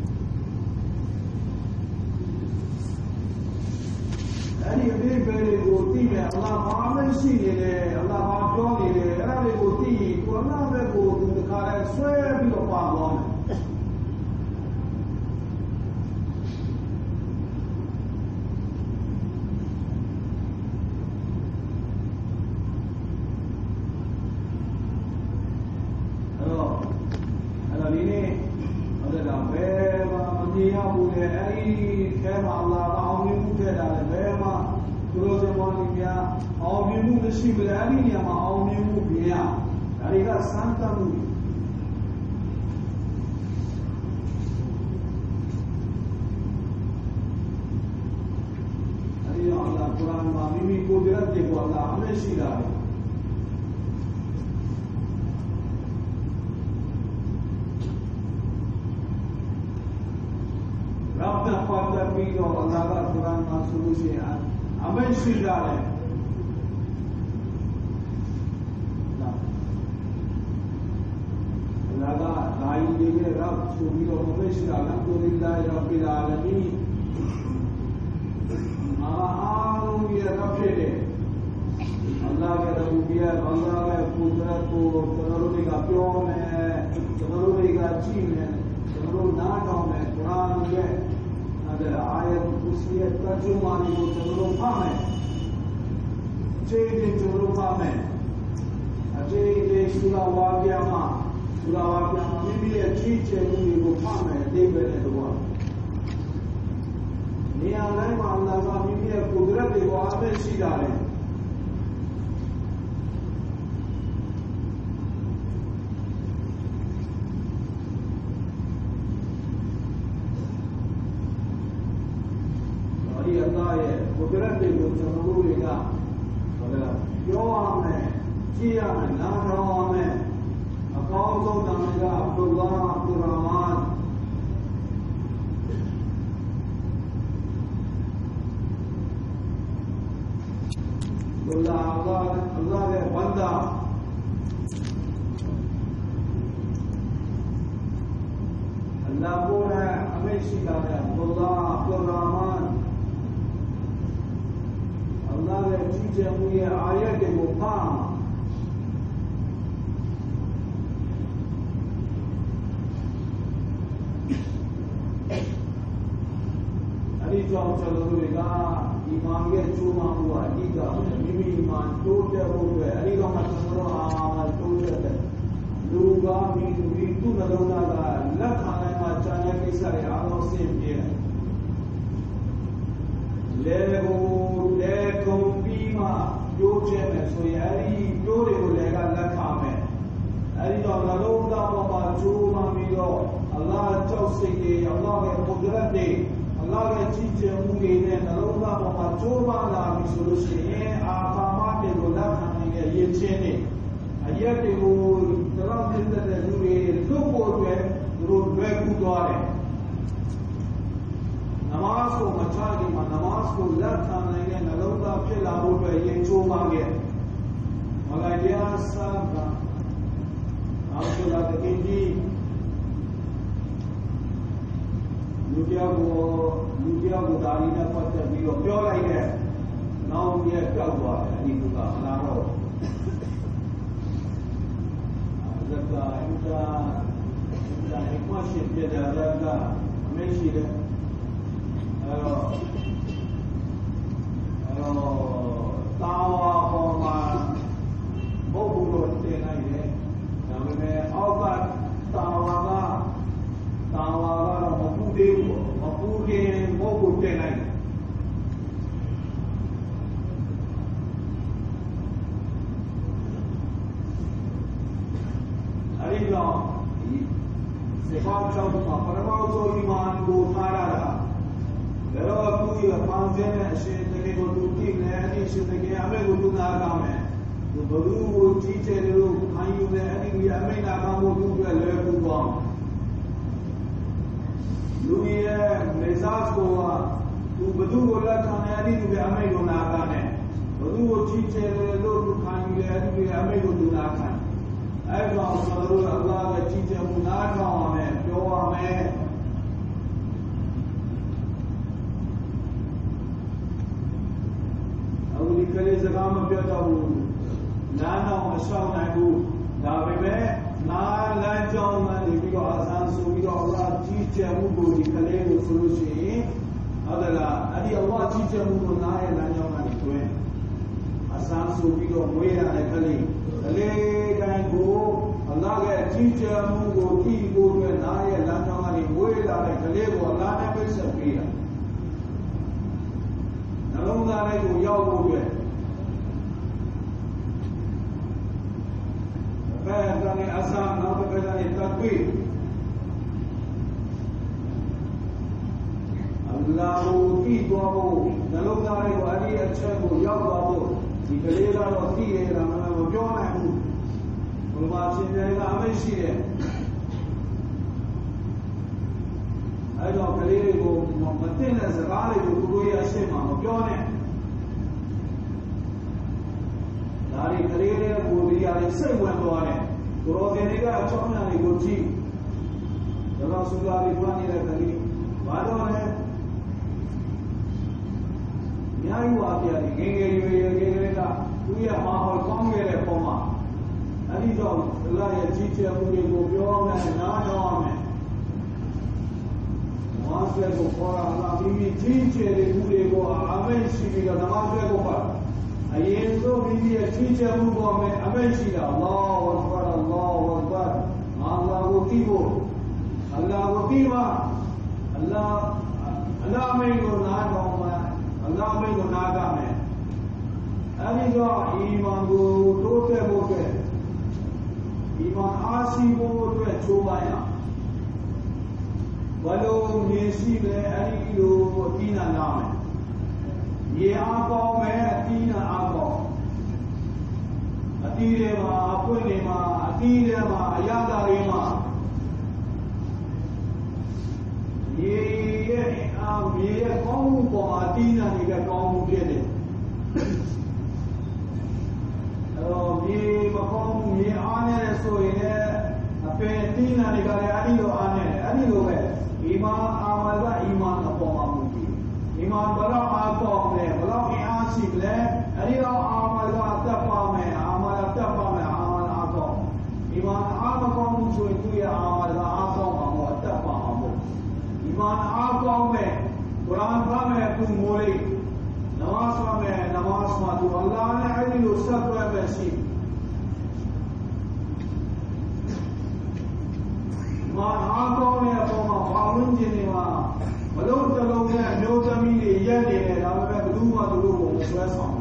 अरे ये बेरे गोती में अल्लाह मामले सी ले अल्लाह माफ क्यों नहीं ले अरे गोती को अल्लाह में को दिखा रहे स्वयं भी लोग पागल हैं हेलो हेलो लीने अरे ना बेमा मंदिया बोले अरे क्या मामला आऊँगी मुझे डाले बेमा क्लोज मॉर्निंग क्या आऊँगी मुझे शिव लाली या माँ आऊँगी मुझे या अरे का संता मुझे अरे अल्लाह कुरान में मिमी को दिरत देखो अल्लाह हमें शिला है रब्ना पाता पीनो अल्लाह का कुरान में शुरू से हमें शिला है अल्लाह का लाई देवे रब सुबी और हमें शिला अल्हम्दुलिल्लाह रब्बिल आलमीन आलम ये रब है अल्लाह के रबूबियत अल्लाह के कुदरत को तनरुदी का प्योर में तनरुदी का चीन है तनरुद नाटों में कुरान में अगर आयत उसकी तर्जुमानी को तनरुफा में चेते तनरुफा में अजय ये सूरा वाक़िया में सूरा वाक़िया में कुदरत देखो आमें शी डाले और ये अल्लाह है कुदरत देखो चमरू लेगा मतलब क्यों आमें किया है ना रहा आमें अकाउंट तो नामेगा अब्दुल्ला अब्दुर्रहमान अल्लाह अल्लाह अल्लाह के बंदा अल्लाह को है हमेशा है अब्दुल्ला अब्दुर्रहमान अल्लाह के चीजें मुझे आयत को काम अरे जो चलो लेगा ईमान के चूमा हुआ ईगा मिमी ईमान टोटे होते अरे का मतलब आमाल टोटे है लोगा मी मी तू नलोना का लखाना में चाहे के सारे आलों से ये लेगो लेगो बीमा जो चेमे सो यारी जो रे को लेगा लखा में अरे जो नलोना बाबा चूमा मी लो अल्लाह चौसे के अल्लाह के कुदरत दे अल्लाह के चीजें मुझे ने नलोगा बाबा चोमा ला मिसुलुसे हैं आकामात को ला खाने के ये चेने अय्या के वो तरह जिंदर ने जुए दो बोलते रोड पे कुदारे नमाज को मचा के नमाज को ला खाने के नलोगा के लाभों पे ये चोमा गया मगर ये सब आपको लगता है Lucia को Lucia को दारी ने पत्थर दियो क्यों लाई है नाउ ये क्या हुआ है अभी तो का हनारो जब इनका इनका एक मशीन के ज़्यादा का हमेशा है अरो अरो तावा होमा बहुत लोटे नहीं है नाम में औकात तावा का तावा का देवो मपूके मो गुटे नहीं अरे जो सेवाब चौथ में परमाणु तो ईमान को उठारा रहा लेकिन अब तू ये पांच दिन ऐसे तक को टूटी नहीं ऐसे तक हमें को टूटना काम है तो बड़ू वो चीज़ें लोग खाई हुए हैं नहीं ये हमें ना काम वो टूट गया ले टूटा लुइया मेज़ाज को तू बदू बोला खाने आदि तू हमें को ना खाने बदू वो चीज़ें लोग खाएंगे आदि तू हमें को तू ना खाए ऐसा समझो अल्लाह की चीज़ें हम ना खाओ हमें क्यों हमें अब निकले जगह में बैठा हूँ ना ना मशाओ ना हूँ दावे में ना लाइन जाऊँ ना देखी को आसान सोगी को अल्लाह चीज़ें मुझको निकले वो सुरुचि अदला अभी अल्लाह चीज़ें मुझको ना है लाइन जाऊँ ना निकले आसान सोगी को मुझे ना निकले ले गए को अल्लाह के चीज़ें मुझको की को जो ना है लाइन जाऊँ ना मुझे ना निकले वो अल्लाह ने भी सब किया नलोंगा ने को याव को जो कहने आसान ना तो कहने तकबीर अल्लाह को की दुआ को नलोगा ने को अली अच्छा को या दुआ को निकलेगा और की है राम में वो क्यों ना हूँ उल्मा से जाएगा हमेशा है ऐसा कलेरे को मत्ते न ज़कारे जो कोई ऐसे माँ क्यों ने दारी कलेरे को दिया ऐसे हुए तो आने तो रोज़े ने का अच्छा ना नहीं कुछ जब सुबह रिफानी रहता नहीं बातों ने यहाँ ही हुआ क्या नहीं गेंगे ये गेंगे का तू ये माहौल कौन गेरे पोमा अभी तो अल्लाह ये चीज़ें मुझे को क्यों में ना जाओ में नमाज को पढ़ा अल्लाह बीवी चीज़ें रे पूरे को आमें सीधी का नमाज को पढ़ ये तो बीवी चीज़ें मुझको में आमें सीधा अल्लाह अकबर अल्लाह अकबर अल्लाह को की वो अल्लाह को की वा अल्लाह अल्लाह में को ना जाओ में Allah may ko naga me ani jo iman ko tote boke iman asi ko atwe choba ya balo mesi le ani lo atina na me ye aapao me atina aapao atire ma apune ma atire ma ayada re ma ye ye a ye kaum ko atina ni ka kaum phit de aro ye ma kaum ye aane le so yin ape atina ni ka le ani lo aane ani lo be iman amal ka iman apaw ma muti iman bala aapao me bala aasi le ani lo amal ka tappa me amal tappa me amal aapao iman aama kaum so tu ye amal ka aapao ma mo tappa ma mo iman aapao me Quran pa me tu mole namaz pa me namaz ma tu Allah ne ani lo sab wa me si iman aapao me apaw ma phamun jin ni ma malong talong ne myo tami ni yat ni ne da me bdu ma tu lo ko mo swai saung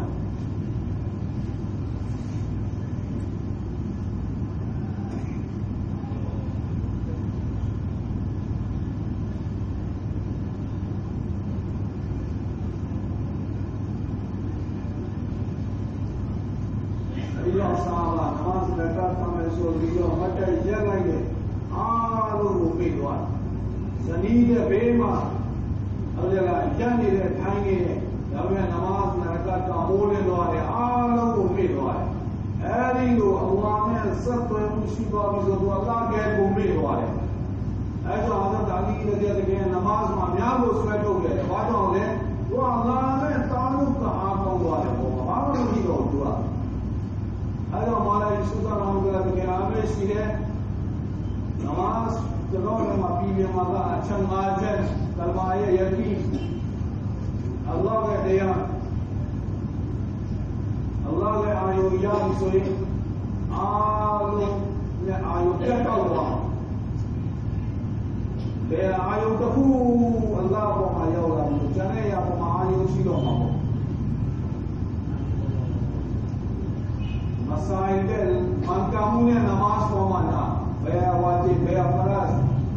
Sahaba namaz rakat sama so video mata jar lainnya alu rumit wan sani de bema adela jani de thange damya namaz rakat ka mole lo ale alu rumit wan ari lo Allah ne sab musiba bi zo Allah ke rumit wan aisa Hazrat Ali radhiyallahu anhu namaz ma mya ko sweat ho gaya ba to le to Allah ne taluk ka aapau wan ko ba ma ni ko tu Hello, हमारा ईश्वर नाम का विज्ञान सीधे नमाज जगह में माफी में माता अच्छा मार्जन कलमाए यकीन अल्लाह के दया अल्लाह के आयो या सोई आलो ने आयो क्या हुआ ले आयो तो अल्लाह को आयो ला जाने या को आयो सीधो मामो Masail del man kamu ne namaz ko mana baya wajib baya faraz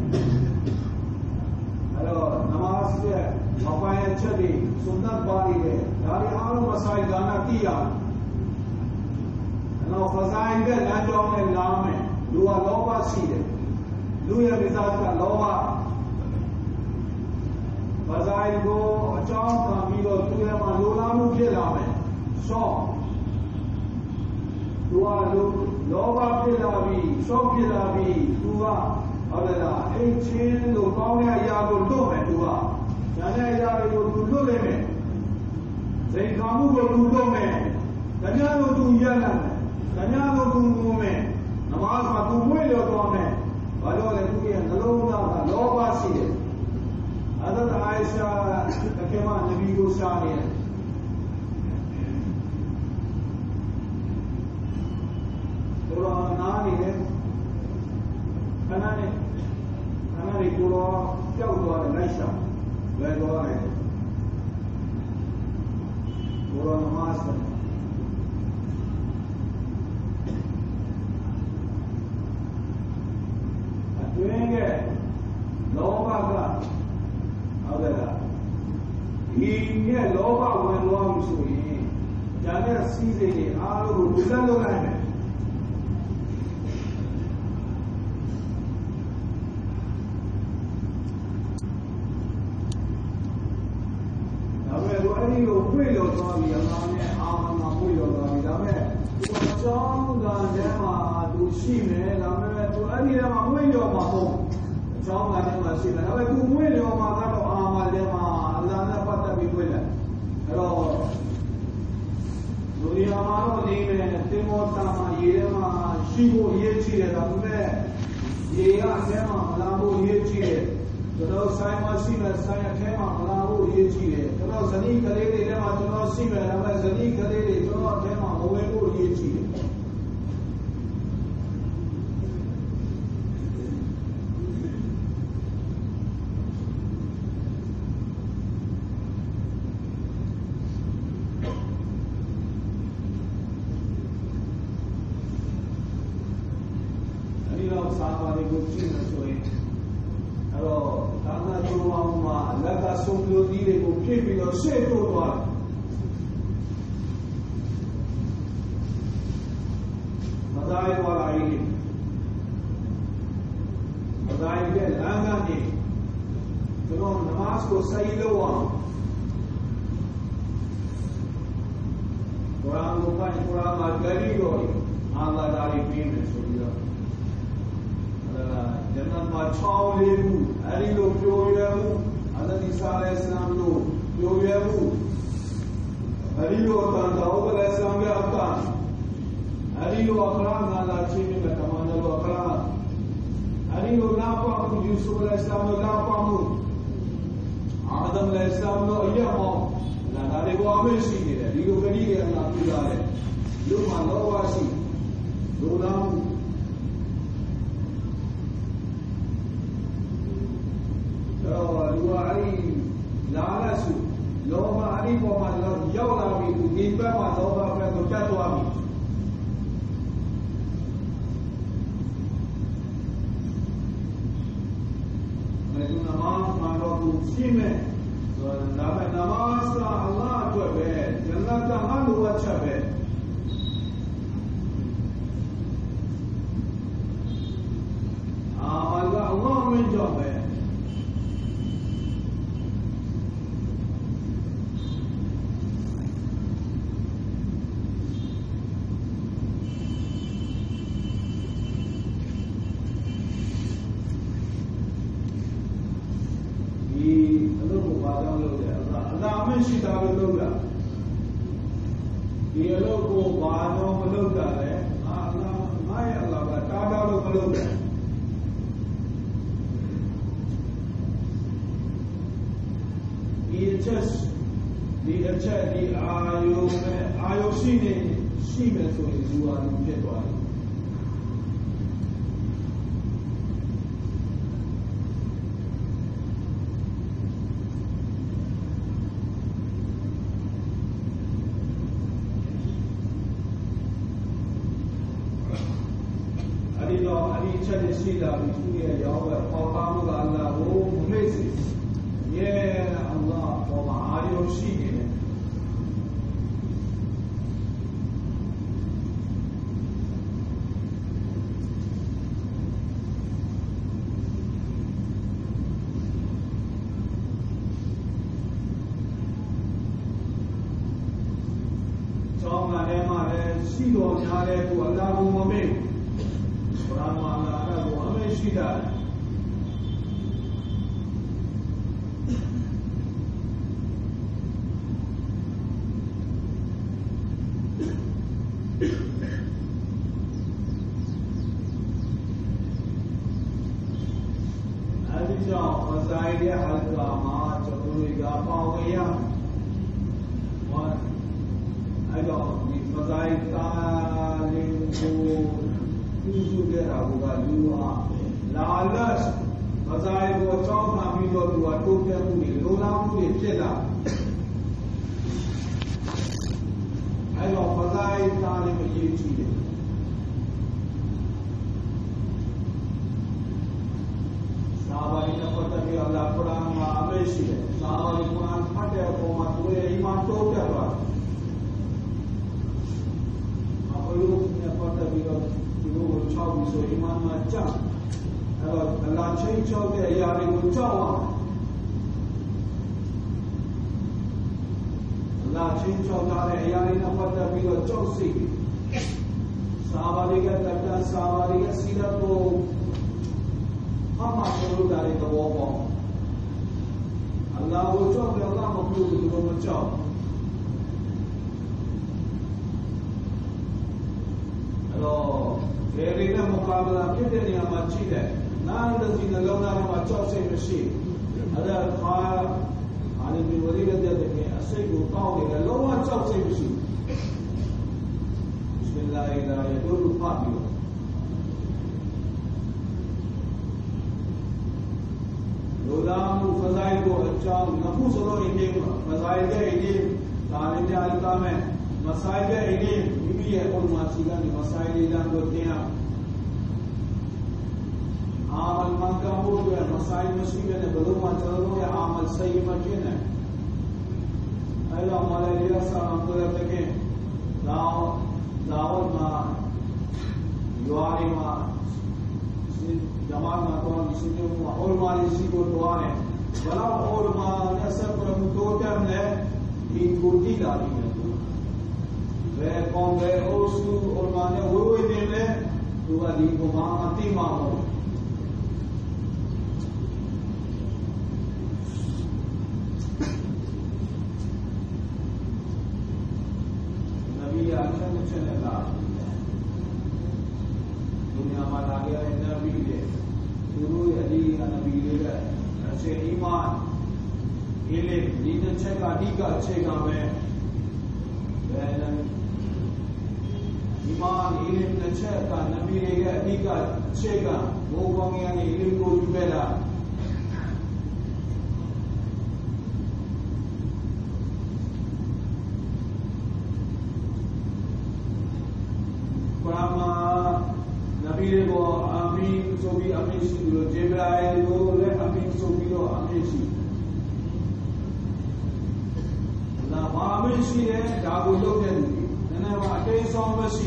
hello namaz se mapaya chadi sunnat bari hai dari alu masail gana kiya hello fazail del na jo ne naam hai dua loba si hai lu ya mizaj ka loba fazail ko acham ka milo tu ya ma lola mu ke naam hai so Dua loba phila bi shok phila bi dua adala ai chin lo kaung ne aya ko luat me dua jan ne aya ko tu luat le me sai kamu ko tu luat me kanya lo tu ya la me kanya lo tu mo me namaz ma tu mwe lo to me ba lo le tu ye nalong na loba si de Hazrat Aisha takema nabi ko sa ne Orang nani ne, kanan ne, kanan ne kalau jauh tu ada naisha, baik tu ada. Orang namaz tu. Atuenge, loba ka, ada lah. Ini loba bukan loba musuh ini. Jangan sih ni, alu bukan loba ni. Ini lo boleh lo tuan ni, Allah ni aman mampu lo tuan ni. Tapi tu macam dan jema tu si me, tapi tu ani jema boleh lo mampu. Macam dan jema si me. Tapi tu boleh lo mampu tu amal jema Allah ni pata bi boleh. Kalau dunia mana ni me, temo tama ye ma shigo ye ciri, tapi ye yang jema mampu ye ciri. Kalau saya masih saya tema kalau ye ciri. Kalau zani kare le tema kalau si me, kalau zani kare le kalau tema howe ko ye ciri. ကိုကြည့်လို့ဆိုရင်အဲ့တော့ဒါနကျိုးအောင်မှာလက်ကဆုံးလို့ဒီတွေကိုဖြည့်ပြီးတော့ရှေ့တိုးသွားမသားရွာလာရင်မသားရဲ့လမ်းကနေကျွန်တော်နမတ်ကိုစိုက်လို့အောင်ကုရ်အာန်ကိုဖတ်ကုရ်အာန်မှာကြည့်လို့အာလာဒါရီပြီးမယ်ဆိုပြီးတော့ဂျန်နတ်မှာချောင်းလေးမှုအဲဒီလိုပြိုရမှုအလ္လာဟ်ဒီဆာလ်စလမ်တို့ပြိုရမှုအဲဒီလိုတန်တောဘယ်ဆလမ်ရဲ့အတာအဲဒီလိုအခရာနာလာချင်းနဲ့တမန်တော်အခရာအဲဒီလိုလာပါမှုယူဆူလ်စလမ်လာပါမှုအာဒမ်အစ္စလမ်တို့အရာမောလာဒါတွေဘောမရှိနေတယ်ဒီလိုကလေးတွေအလားပြလာတယ်လူမှတော့ဝါရှိလူလာမှုတော့လူအားကြီးလာလာစုလောဘအရိပေါ်မှာရောက်လာပြီသူဒီဘက်မှာလောဘဘက်ကိုကျတ်သွားပြီမေဒူနမတ်မှာတော့သူရှိမဲ့ဒါပေမဲ့နမတ်ကအလ္လာဟ်အတွက်ပဲဂျန်နတ်ကအလိုအပ်ချက်ပဲအာမလ်ကအလ္လာဟ်မင်းကြောင့်ပဲရှိတာလို့လုပ်တာဒီအလုပ်ကိုဘာလို့မလုပ်တာလဲအာလာငါရဲ့အလာကတားတာလို့မလုပ်တာဒီအချက်ဒီအချက်ဒီအာယုနဲ့အာယုရှိနေရှိမယ်ဆိုရင်ဇူဝါလူဖြစ်သွားတယ်ချက်တွေရှိလာပြီးသူ့ရဲ့ရောင်းဝယ်ပေါ်ပါမှုကအလ္လာဟ်ကိုမမေ့စေရဲ့အလ္လာဟ်ပေါ်မှာအာရုံရှိနေတယ်ကျောင်းကနေမှလည်းရှိတော်များတဲ့သူအလ္လာဟ်ကိုမမေ့ကုရ်အာန်မှာလာတာကိုအမေရှိတာအဲဒီကြောင့်မဆိုင်တဲ့ဟလ်ကာမှာကျွန်တော်တွေကပါဝင်ရမှာအဲကြောင့်ဒီမဆိုင်တာလေးကိုပြုစုခဲ့တာကလူဟာလာလတ်မဆိုင်ကိုကြောင်းထားပြီးတော့သူကတိုးတက်မှုတွေလိုလားမှုတွေဖြစ်လာအဲတော့မဆိုင်တာလေးကိုရေးကြည့်တယ်စာဘာရီနဲ့ပတ်သက်ပြီးအလ္လာဟ်ကုရ်အာန်မှာအမေရှိတယ်စာဘာရီကုရ်အာန်ဖတ်တဲ့အပေါ်မှာသူရဲ့အီမန်တိုးတက်သွားအဘလူနဲ့ပတ်သက်ပြီးတော့ဒီလိုချောက်ပြီးဆိုအီမန်မှာကြောက်အဲ့တော့အလ္လာဟ်ချိန်ချောက်တဲ့အရာတွေကိုကြောက်အောင်အလ္လာဟ်ချိန်ချောက်တဲ့အရာတွေနဲ့ပတ်သက်ပြီးတော့ကြောက်စိတ်စာဘာတွေကတက်တာစာဘာတွေကစီရတ်ကိုအမှန်လို့တာတွေတော့ပေါ့အလ္လာဟ်ကိုကြောက်တယ်အလ္လာဟ်မပြုတ်ဘူးလို့မကြောက်အဲ့တော့ဒီရင်းနဲ့မကာဘလာဖြစ်တဲ့နေရာမှာကြည့်တယ်နားတဲ့ဒီနှလုံးသားမှာကြောက်စိတ်မရှိအဲ့ဒါခါအာလီဘီဝလီရဲ့တဲ့အစိတ်ကိုတောင်းနေတယ်လုံးဝကြောက်စိတ်မရှိဘစ်မင်္လာဟ်ရာယဒူလ်ဖာဘီလိုလားမှုဖဇိုင်းကိုအကြောင်းငါမှုဆိုလို့အင်းဒီမဇိုင်းတဲ့အင်းဒီဒါလည်းကြားရတာမယ်မဆိုင်တဲ့အင်းဒီမိမိရဲ့ပုံမှန်စီကနေမဆိုင်လေးတန်းကိုတင်ရအ मसाइल मुश्किल ने बदो मा चलो या अमल सही मकिन है अल्लाह मौलाना साहब तो रहते के दाव दावत मा युवारी मा जमात मा तो सिंधु और माली सी को दुआरे बला और मा नसर पर तो क्या ने इन को दी डाली है वे कौन वे ओसु और माने वो वो दिन ले तो अदी को मा अति मा हो दुनिया में आ गया है नबी ले गुरु अली नबी ले अच्छे ईमान इले नींद अच्छे का डी का अच्छे का में ईमान इले अच्छे का नबी ले गया डी का अच्छे का वो कौन यानी इले को जुबेला Nabi ko amin sobi amin si dulu Jibril ko le amin sobi lo amin si na amin si le jago lo ke dulu nana ma ate song si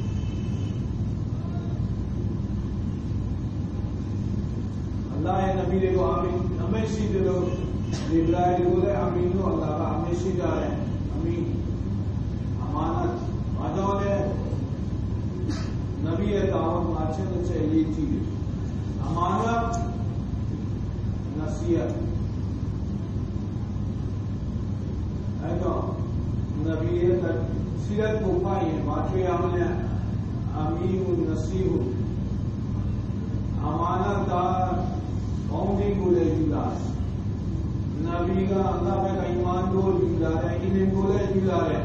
Allah ya Nabi ko amin amin si dulu Jibril ko le amin lo Allah ka amin si ja hai amin amanat ajo le नबी दावत माचे तो चाहिए चीज अमानत नसीहत है तो नबी सीरत को पाए माचे हमने अमीन नसीह अमानतदार कौमी को ले जुड़ा नबी का अल्लाह का ईमान को जुड़ा है इन्हें को ले जुड़ा है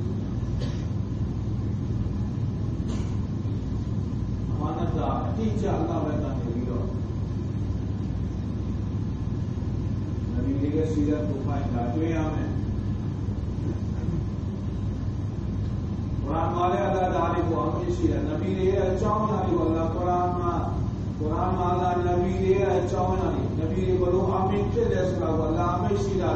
Teacher Allah berkata begitu. Nabi dia sudah tupai dah. Jadi apa? Quran malah Allah dah ada buat sih. Nabi dia cakap nanti Allah Quran ma Quran malah Nabi dia cakap nanti. Nabi dia kalau amin tu dia sudah Allah amin sih dah.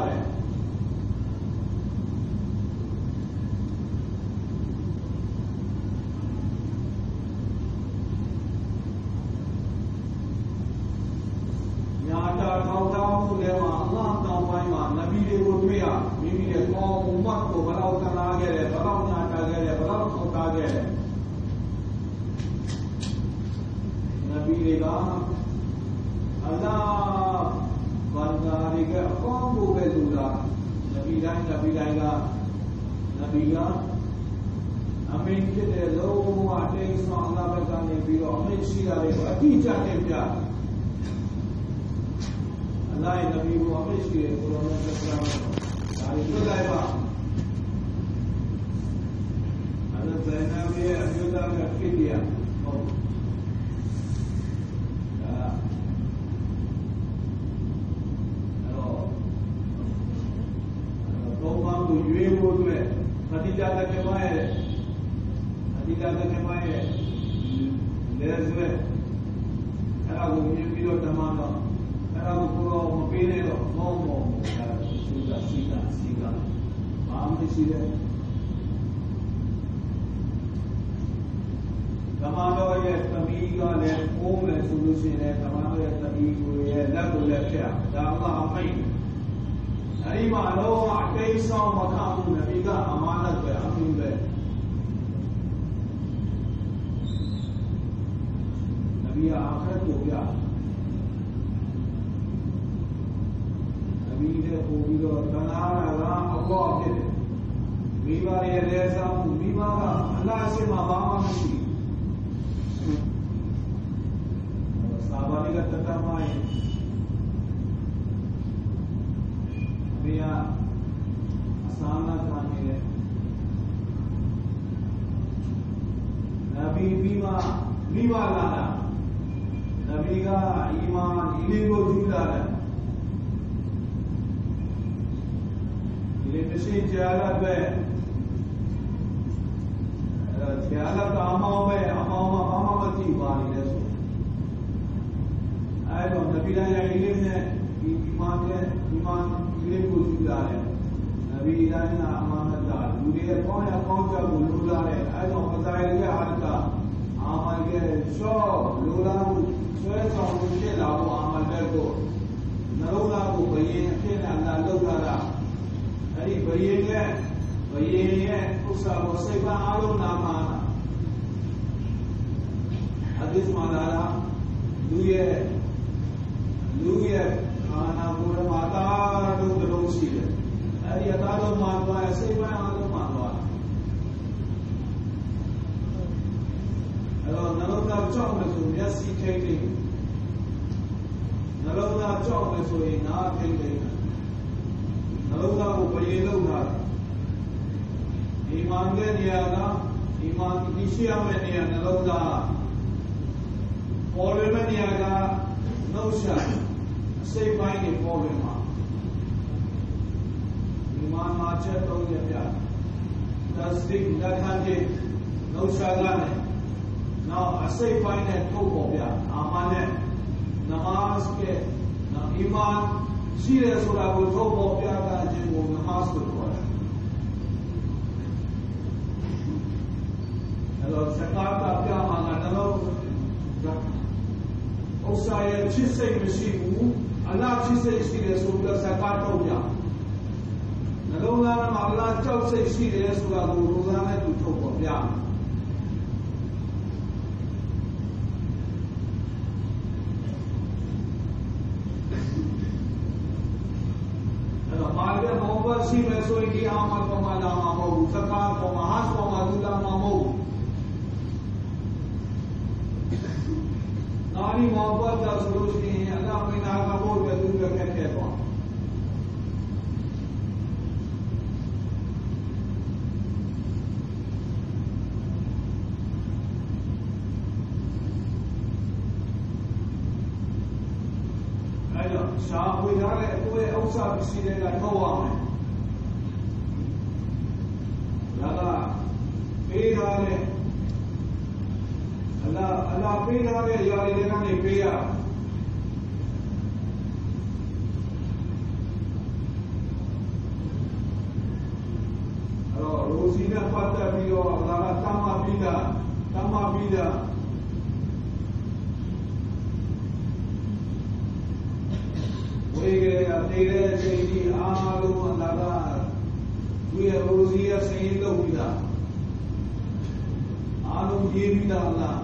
တော့နဗီလာယာအီလေးနဲ့ဒီဒီမာနဲ့ဒီမာဒီလေးကိုယူလာတယ်နဗီလာနာအမနတာလူတွေရဲ့ကောင်းရကောင်းချက်ကိုလိုလာတယ်အဲတော့ပဇာရီရဲ့အားကအာမန်ရဲ့ရှော့လိုလာမှုဆွဲဆောင်မှုဖြစ်လာဖို့အာမန်တဲ့ကိုနှလုံးသားကိုဘယင်အဖြစ်နဲ့လာလောက်လာတာအဲဒီဘယင်ရဲ့ဘယင်ရဲ့ဥစ္စာကိုစိတ်ပါအားလုံးနာမှာအဒိစ္စမာလာလူရဲ့လူရဲ့ခန္ဓာကိုယ်မှာတာတို့တို့ရှိတယ်အဲဒီအသားတော်မှာသွားစိတ်ပါအားလုံးမှာသွားအဲတော့နှလုံးသားကြောက်မယ်ဆိုမျက်စိထိတ်နေနှလုံးသားကြောက်မယ်ဆိုရင်နားထိတ်နေနှလုံးသားကိုပြေလောက်တာဒီမှန်တဲ့နေရာကဒီမှန်ဒီရှိရမယ့်နေရာနှလုံးသားပေါ်ရမယ့်နေရာကနှုတ်ဆက်အစိတ်ပိုင်းတွေပေါ်ရမှာဒီမှန်မှာချက်တော့ရပြသစိတ်လက်ခံတဲ့နှုတ်ဆက်ကနေနောက်အစိတ်ပိုင်းနဲ့ထုတ်ပေါ်ပြအာမန်နဲ့နမတ်ကနော်အီမန်ရှိရဆိုတာကိုထုတ်ပေါ်ပြတာခြင်းကိုနမတ်ကိုခေါ်တယ်အဲ့တော့စကားကပြမှာကတော့ဥစ္စာရဲ့ချစ်စိတ်မရှိဘူးအလားချစ်စိတ်ရှိတယ်ဆိုတော့စကားတော့ပြနှလုံးသားမှာအလားကြောက်စိတ်ရှိတယ်ဆိုတာကိုရိုးသားနဲ့သူထုတ်ပေါ်ပြမာရမောဘရှိမဲ့ဆိုရင်ဒီအာမပေါ်မှာလာမှာမဟုတ်ဘူးစကားပေါ်မှာဟာပေါ်မှာလူလာမှာမဟုတ်ဘူးနာရီမောဘတာဆိုလို့ရှိရင်အလားမင်းသားကဘို့ပဲသူပဲခက်ခဲသွားရှားဝေထားတဲ့ကိုယ့်ရဲ့ဥစ္စာပစ္စည်းတွေကထုတ်ရမယ်။ဒါကပေးထားတဲ့အလားအလားပေးထားတဲ့ຢာတွေကနေပေးရ။အဲ့တော့ရိုစီနဲ့ပတ်သက်ပြီးတော့ဒါကတမ္မာပိဒတမ္မာပိဒဝေကြရတဲ့စိတ်ကြီးအားလုံးလာတာသူရဲ့ရိုစီရဲ့စိတ်လုံးပြီးတာအားလုံးရေးပြီးတာလား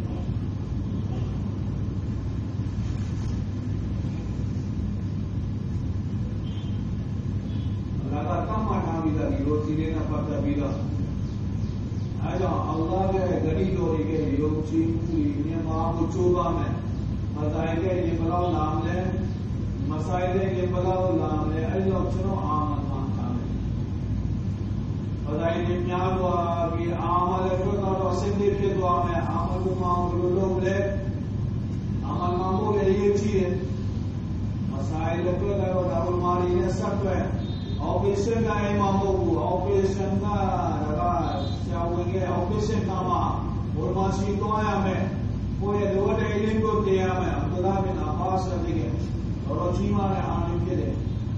လာတာကမ္မထာပြီးတာဒီရိုစီနဲ့ပတ်သက်ပြီးတော့အဲကြောင့်အလ္လာဟ်ရဲ့ဂရီတော်ရဲ့ယုံကြည်မှုမြန်မာကိုချိုးပါမယ်မတိုင်းရဲ့ဒီဘလောက်လာမလဲမဆိုင်တဲ့ဘလောက်လာမလဲအဲ့တော့ကျွန်တော်အာမန်မှာထားတယ်။ဘာသာရေးများသွားပြီးအာမန်လည်းထွက်တော့စိတ်တွေဖြစ်သွားမယ်အာမန်ကမှဘယ်လိုလုပ်လဲအာမန်မှာမို့လည်းရေးကြည့်တယ်။မဆိုင်လည်းထွက်တော့ဒါဘုမာရီနဲ့ဆက်တွဲ operation ကအိမ်မှာမဟုတ်ဘူး operation ကဒါကဆရာဝန်ရဲ့ operation ကမှဘုမာရှိသွားရမယ်။ကိုယ့်ရဲ့လိုတဲ့အရင်းကိုတင်ရမယ်အတူတူပဲအပါဆက်နေတယ်တော်ကြီးမားတဲ့အာရုံဖြစ်တယ်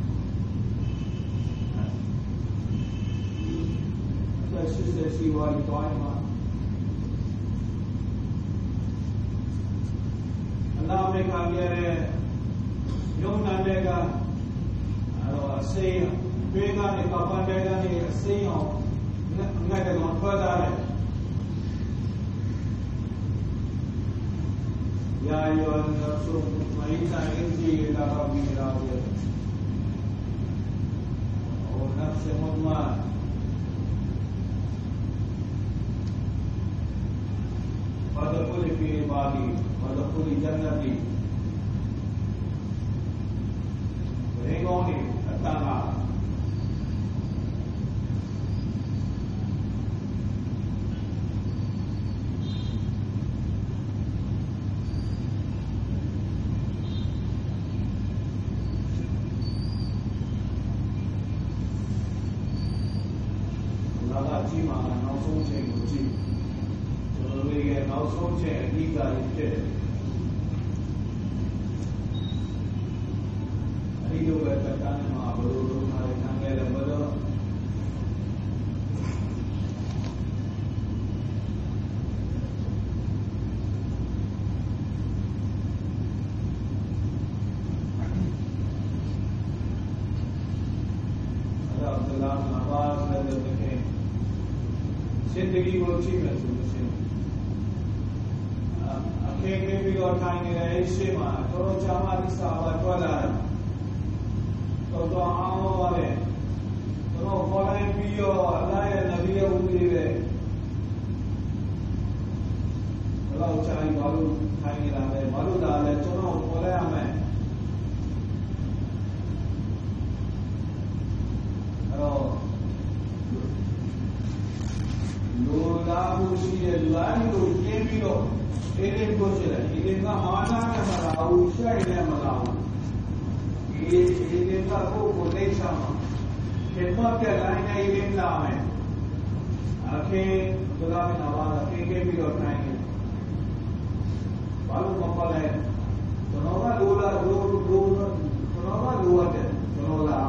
။ဒါရှိစေစီဝါရီတိုင်းမှာအလာမေကပြည့်ရဲ့ယုံနာတဲ့ကအဲ့တော့အစိမ်းဘေးကနေပပန်တဲ့ကနေအစိမ်းအောင်ငါကတော့ထွက်လာတယ်။ Ya ayuhan rasul maisa inji ila rabbi rawiyah O nafsi mutma Fadkhuli fi ibadi Fadkhuli jannati Berengoni Atamaကြီးမှာနောက်ဆုံးချိန်ကိုကြည့်ကျွန်တော်တို့ရဲ့နောက်ဆုံးချိန်အဓိကဖြစ်တယ် video berkaitan dengan baru hari tanggal dan baru ada Abdullah bin Abbas radhiyallahu anhu जिंदगी को अच्छी महसूस है अकेले भी लौटाएंगे ऐसे मां तो चामारी साहब वाला तो तो आओ वाले तो फले पियो अल्लाह या नबी उम्मीद है अल्लाह चाहे मालू खाएंगे डाले मालू डाले चलो फले हमें Usia lalu kemilo, ini bocor. Ini nak mana yang malau, siapa yang malau? Ini ini tak kau boleh sama. Kenapa dia lainnya ini nama? Akhir dalam nama akhir kemilo tanya. Baru mempelai. Kenapa lula lula lula? Kenapa lula dia? Kenapa?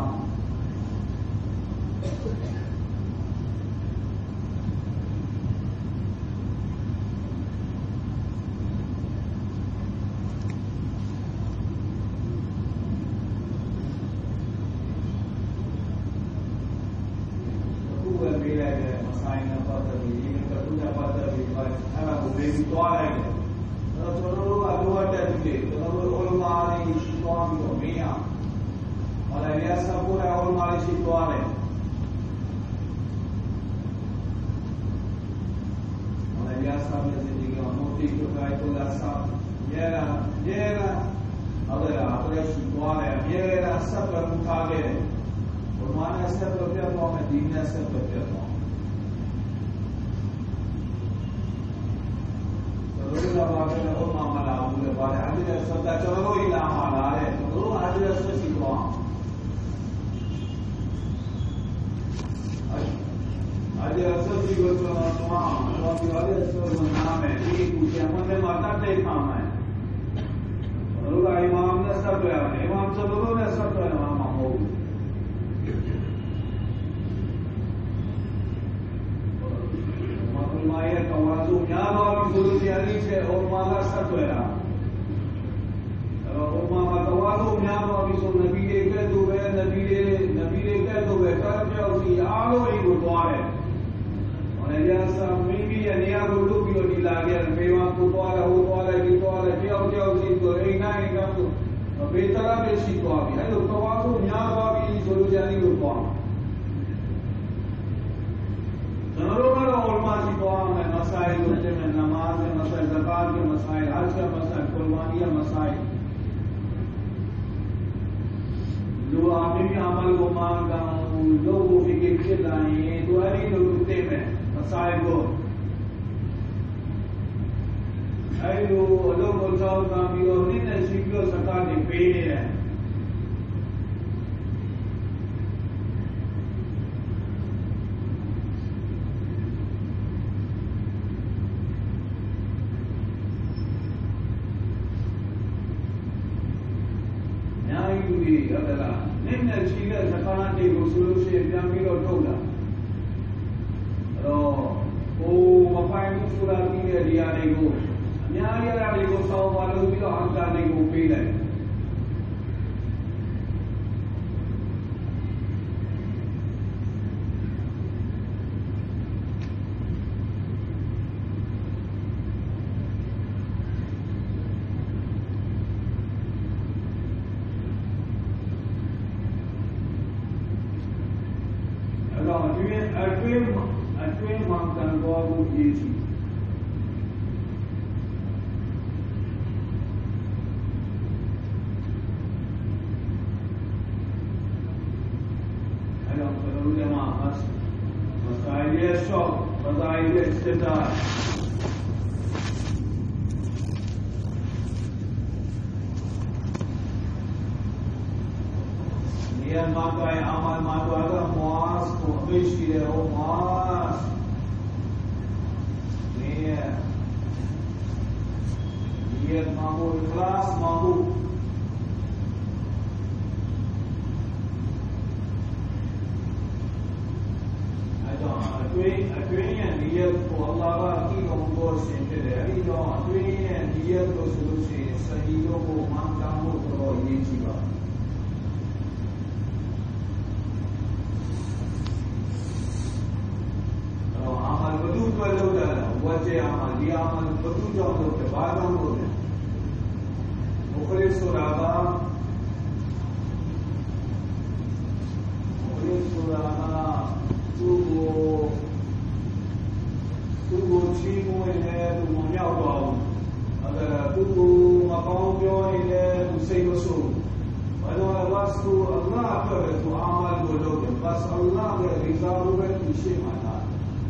bus to Allah to amal ko loke bus Allah ke rizaru be ishe mana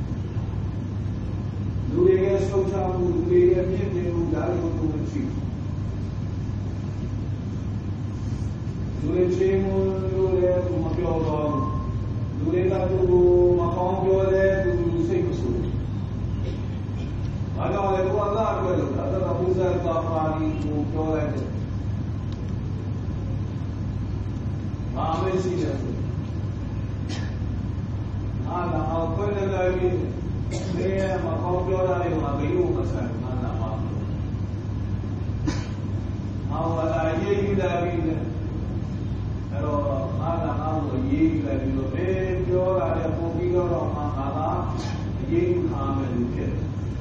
dure ke socha mu dure ke mye de mu dal ko to chi dure che mu dure ko ma pyo do dure ka to ma kaung pyo de tu sai ko su aga le ko Allah ke lo da da mu za ka pa ni ko pyo de Amen sih ya. Ada apa yang lagi? Dia makau jualan itu magayu macam mana mak? Awal aja kita lagi. Kalau ada awal ye lagi tu, eh jualan ada kopi orang mana ye kami lupa.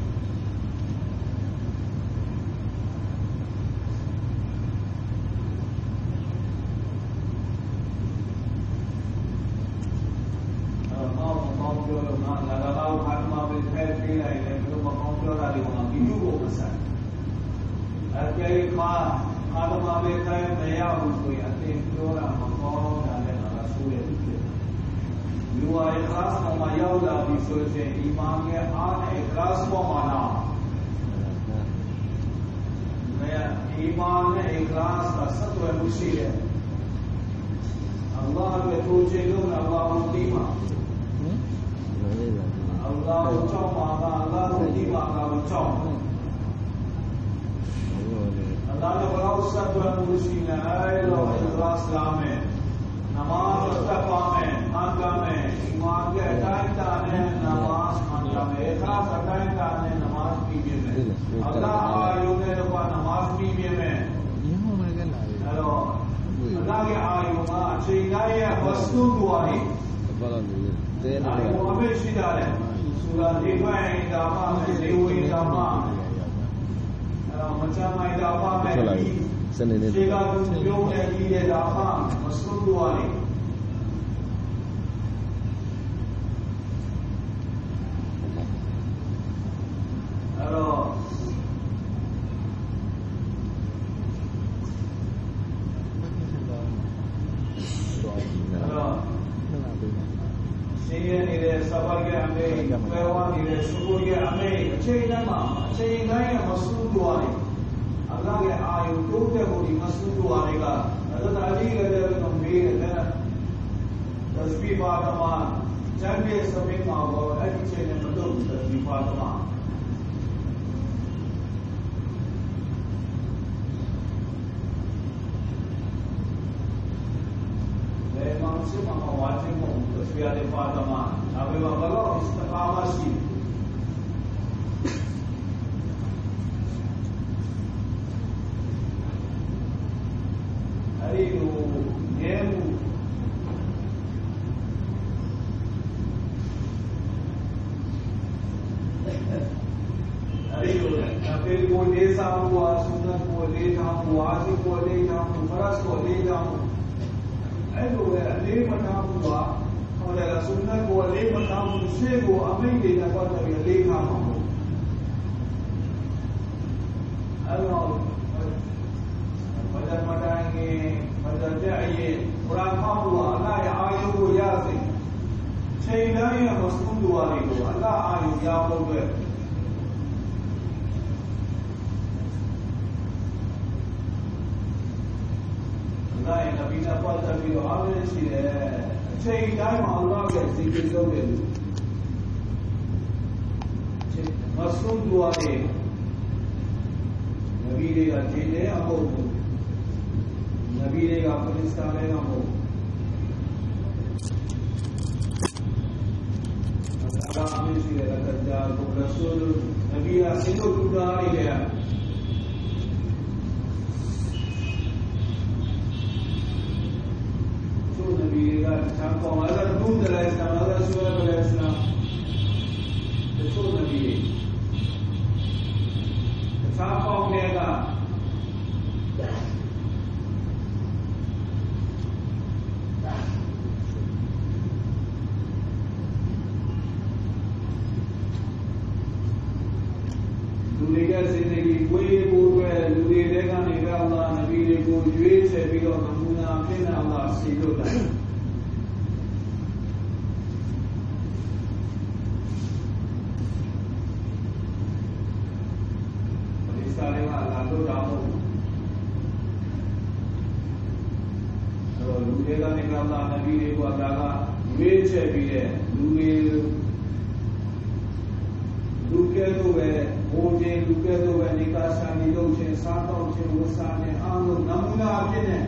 Allah bertujuan Allah ultima. Allah ucap maka Allah ultima Allah ucap. Allah ne berau satu musina ayat ikhlas lame. Namaz istiqam में मांगा में ईमान के अटाइन ताने नमाज मांगा में इखलास अटाइन ताने नमाज पीने में अल्लाह आयु ने तो नमाज पीने में हेलो अल्लाह के आयु में चाहिए है वस्तु दुआई आयु हमें सीधा है सूरह देखा है इदामा में देव इदामा macam idaमा में सेगा तुम ने की इदामा वस्तु दुआई Hello. Hello. Sehingga ni deh sabar ke ambil, kewan ni deh syukur ke ambil. Cik nama, cik gaya masuk dua ni. Allah ke ayu tu ke budi masuk dua ni ka. Ada tadi ke dia ambil, ada tasbih Fatimah. Jangan dia sampai mahu, ada cik ni betul tasbih Fatimah. Manusia mahu wajib untuk sebiar Fatimah. Nabi Muhammad istiqamah sih. Hari itu nemu. Hari itu nabi boleh sama, sunat boleh sama, wajib boleh sama, faras boleh sama. Ayo, le macam apa? Kalau ada sunnah, kalau le macam musik, kalau amai dia dapat dari le kamu. Ayo, macam macam ini, macam jadi orang kamu, Allah ya ayu ya sih. Cina yang masuk dua itu, Allah ayu ya boleh. Nabi Nabi dapat tapi orang sih eh, cik dah Allah ke zikir kau dulu. Masuk dua ni, Nabi dia cik dia apa tu? Nabi dia apa Islam dia apa? Apa sih dia kerja Rasul Nabi asing tu juga ni dia. Contoh ada Hud alaihi salam, ada Shuaib alaihi salam. Itu Nabi. Contoh mereka. Dunia zindagi कोई बोल रहा है दुनिया देखा नहीं का अल्लाह नबी ने တွေကိုရွေးချယ်ပြီးတော့နမူနာဖြစ်နေအောင်လာစီလို့တာဒီစားလေးကလာလို့တာမဟုတ်ဘူးအဲ့တော့လူတွေကနေကလာနဗီတွေကဒါကရွေးချယ်ပြီးတဲ့လူတွေလူကဲတော့ပဲဘိုးချင်းလူကဲတော့ပဲနေကားဆန်နေလို့ချင်းစားတော့ချင်းဝစားနေအားလုံးနမူနာဖြစ်နေ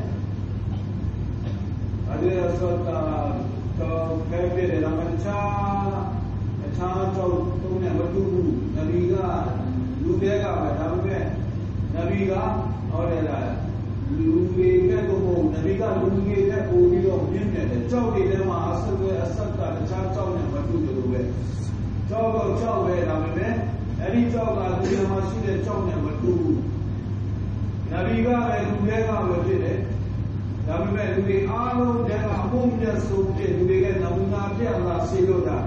အဲ့ဒါဆိုတော့ခဲပြတဲ့ရမချာအခြားတော့တုံးနဲ့မတူဘူးနဗီကလူတွေကပဲဒါပေမဲ့နဗီကဟောတယ်လားလူတွေကတော့နဗီကလူတွေကပို့ပြီးတော့မြင့်မြတ်တယ်ကြောက်တွေထဲမှာအဆက်အဆက်ကတခြားကြောက်နဲ့မတူဘူးပဲကြောက်တော့ကြောက်ပဲဒါပေမဲ့အဲ့ဒီကြောက်ကဒီမှာရှိတဲ့ကြောက်နဲ့မတူဘူးနဗီကလည်းလူတွေကပဲဖြစ်တယ်ဒါပေမဲ့လူတွေအားလုံးတည်းကအဖို့မြတ်ဆုံးတဲ့လူတွေကနမူနာပြလာစေလို့တာ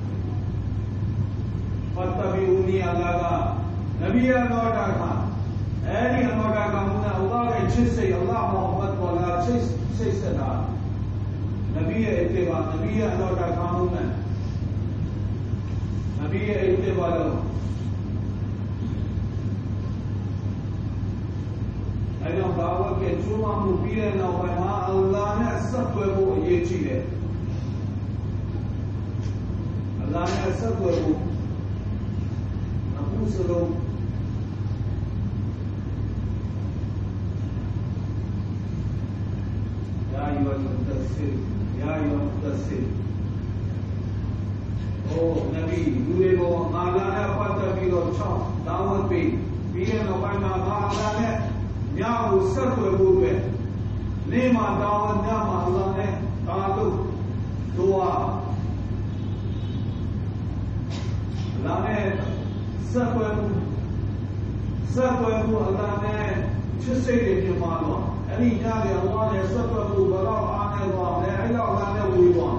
ဖတ်တဘီဦးနီအလာကနဗီရတော်တာကအဲ့ဒီအမောတာကမူနာအလ္လာဟ်ရဲ့ချစ်စိတ်အလ္လာဟ်မိုဟမ္မဒ်ကိုလာချစ်စိတ်စတာနဗီရဲ့အတေဘာနဗီရဲ့အတော်တာကောင်းမှုနဲ့နဗီရဲ့အတေဘာလို့အဲ့တော့ဘာဝကကျိုးမမှုပြီးတဲ့နောက်ပိုင်းမှာအလ္လာဟ်နဲ့ဆက်သွယ်ဖို့အရေးကြီးတယ်အလ္လာဟ်နဲ့ဆက်သွယ်ဖို့အခုဆိုတော့ယာအယုဟ်မုဒ္ဒဆစ်ယာအယုဟ်မုဒ္ဒဆစ်အိုနဗီလူတွေကိုအလ္လာဟ်နဲ့ပတ်သက်ပြီးတော့ချောင်းတောင်းဝတ်ပြီးပြီးတဲ့နောက်ပိုင်းမှာအလ္လာဟ်နဲ့ညကိုဆက်သွယ်ဖို့ပဲနေ့မှာတောင်းညမှာအလ္လာဟ်နဲ့တာလို့ဒူအာအလ္လာဟ်နဲ့ဆက်သွယ်မှုဆက်သွယ်မှုအလ္လာဟ်နဲ့ချစ်စိတ်တွေဖြစ်မှာတော့အဲ့ဒီညလေအလ္လာဟ်နဲ့ဆက်သွယ်မှုဘယ်တော့အားနဲ့တော့လဲအဲ့တော့အလ္လာဟ်နဲ့ဝေးသွား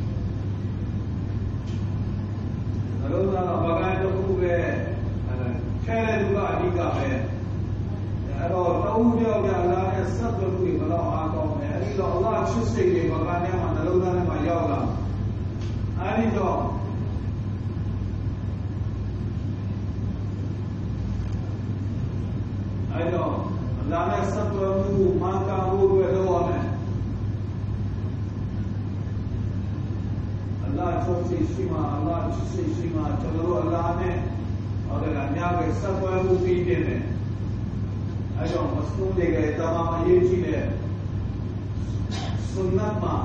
အလုံးစုံကဘာကတခုပဲခဲတဲ့လူကအဓိကပဲအဲ့တော့တဦးပြောက်ကြအလ္လာဟ်နဲ့ဆက်သွယ်မှုဘယ်တော့အားကောင်းလဲအဲ့ဒီတော့အလ္လာဟ်ချစ်စိတ်တွေဘာကနဲ့မှနှလုံးသားထဲမှာရောက်လာအဲ့ဒီတော့အဲ့တော့အလ္လာဟ်နဲ့ဆက်သွယ်မှုမှန်ကန်ဖို့အတွက်လုပ်ရမယ်အလ္လာဟ်ချစ်စိတ်ရှိမှအလ္လာဟ်ချစ်စိတ်ရှိမှကျွန်တော်တို့အလ္လာဟ်နဲ့ဟောတယ်လားညကဆက်သွယ်မှုပြီးတယ်အဲ့တော့မစလုံးတွေကတမန်အရေးကြီးတဲ့ဆွန်နတ်မှာ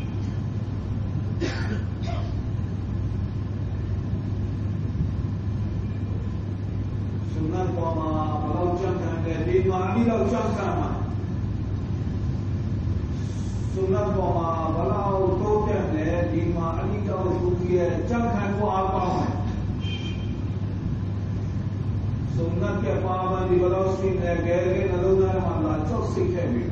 ဆွန်နတ်ပေါ်မှာဘလောက်ကြံခံတဲ့ဒီမှာအပြီးတော့ကြံခံမှာဆွန်နတ်ပေါ်မှာဘလောက်တိုးတက်လဲဒီမှာအပြီးတော့သူကြီးရဲ့ကြံခံဖို့အားကောင်းတယ်สุนนะके पाबंदी बलाओ सीन है गैर के नलोना मामला चौक सीखे भी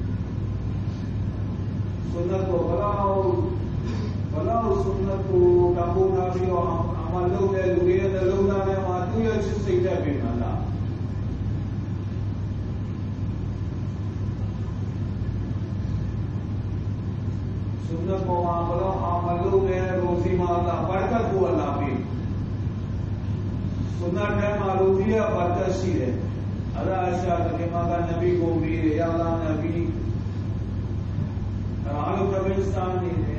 सुन्नत को बलाओ बलाओ सुन्नत को काबूना भी और अमल लोग है लुगे नलोना ने मातू या चीज सीखे भी माला सुन्नत को बलाओ अमल लोग है रोजी माला बरकत को अल्लाह भी सुन्नत है मारूफिया बरकत है अल्लाह आशा के माता नबी को भी या अल्लाह नबी आलू कब्रिस्तान नहीं है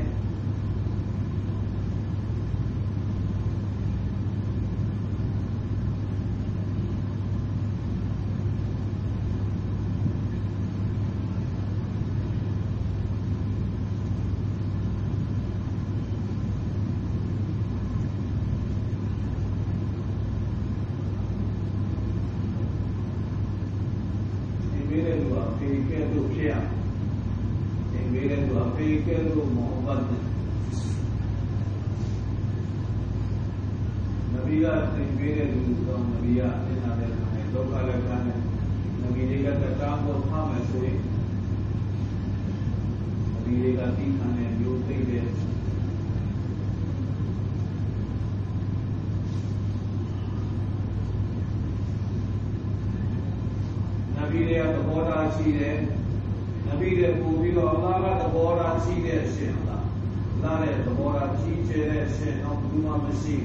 ရှိတယ်နဗီတဲ့ပို့ပြီးတော့အလ္လာဟ်ကသဘောထားရှိတဲ့အရှင်လားအလ္လာဟ်ရဲ့သဘောထားကြီးကျယ်တဲ့အရှင်တော့ဘယ်သူမှမရှိ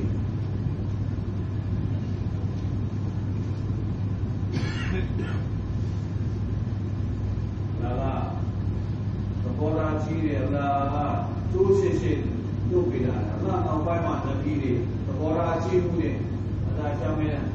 လာလာသဘောထားကြီးတယ်အလ္လာဟ်ကကျိုးရှိရှိလုပ်ပေးတာအလ္လာဟ်နောက်ပိုင်းမှာနဗီတွေသဘောထားကြီးမှုနဲ့အလ္လာဟ်ချမ်းမြေ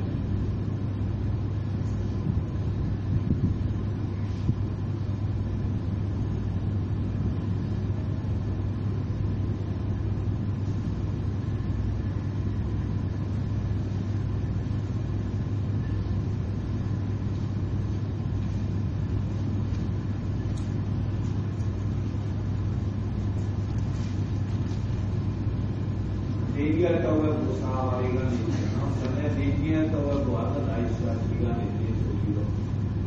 ဒီကတော်ဝဲကိုစာပါရီကနေနော်ဆယ်ဒီကတော်ဝဲကိုအသက်တိုင်းစာဒီကနေပြင်ဆိုပြီးတော့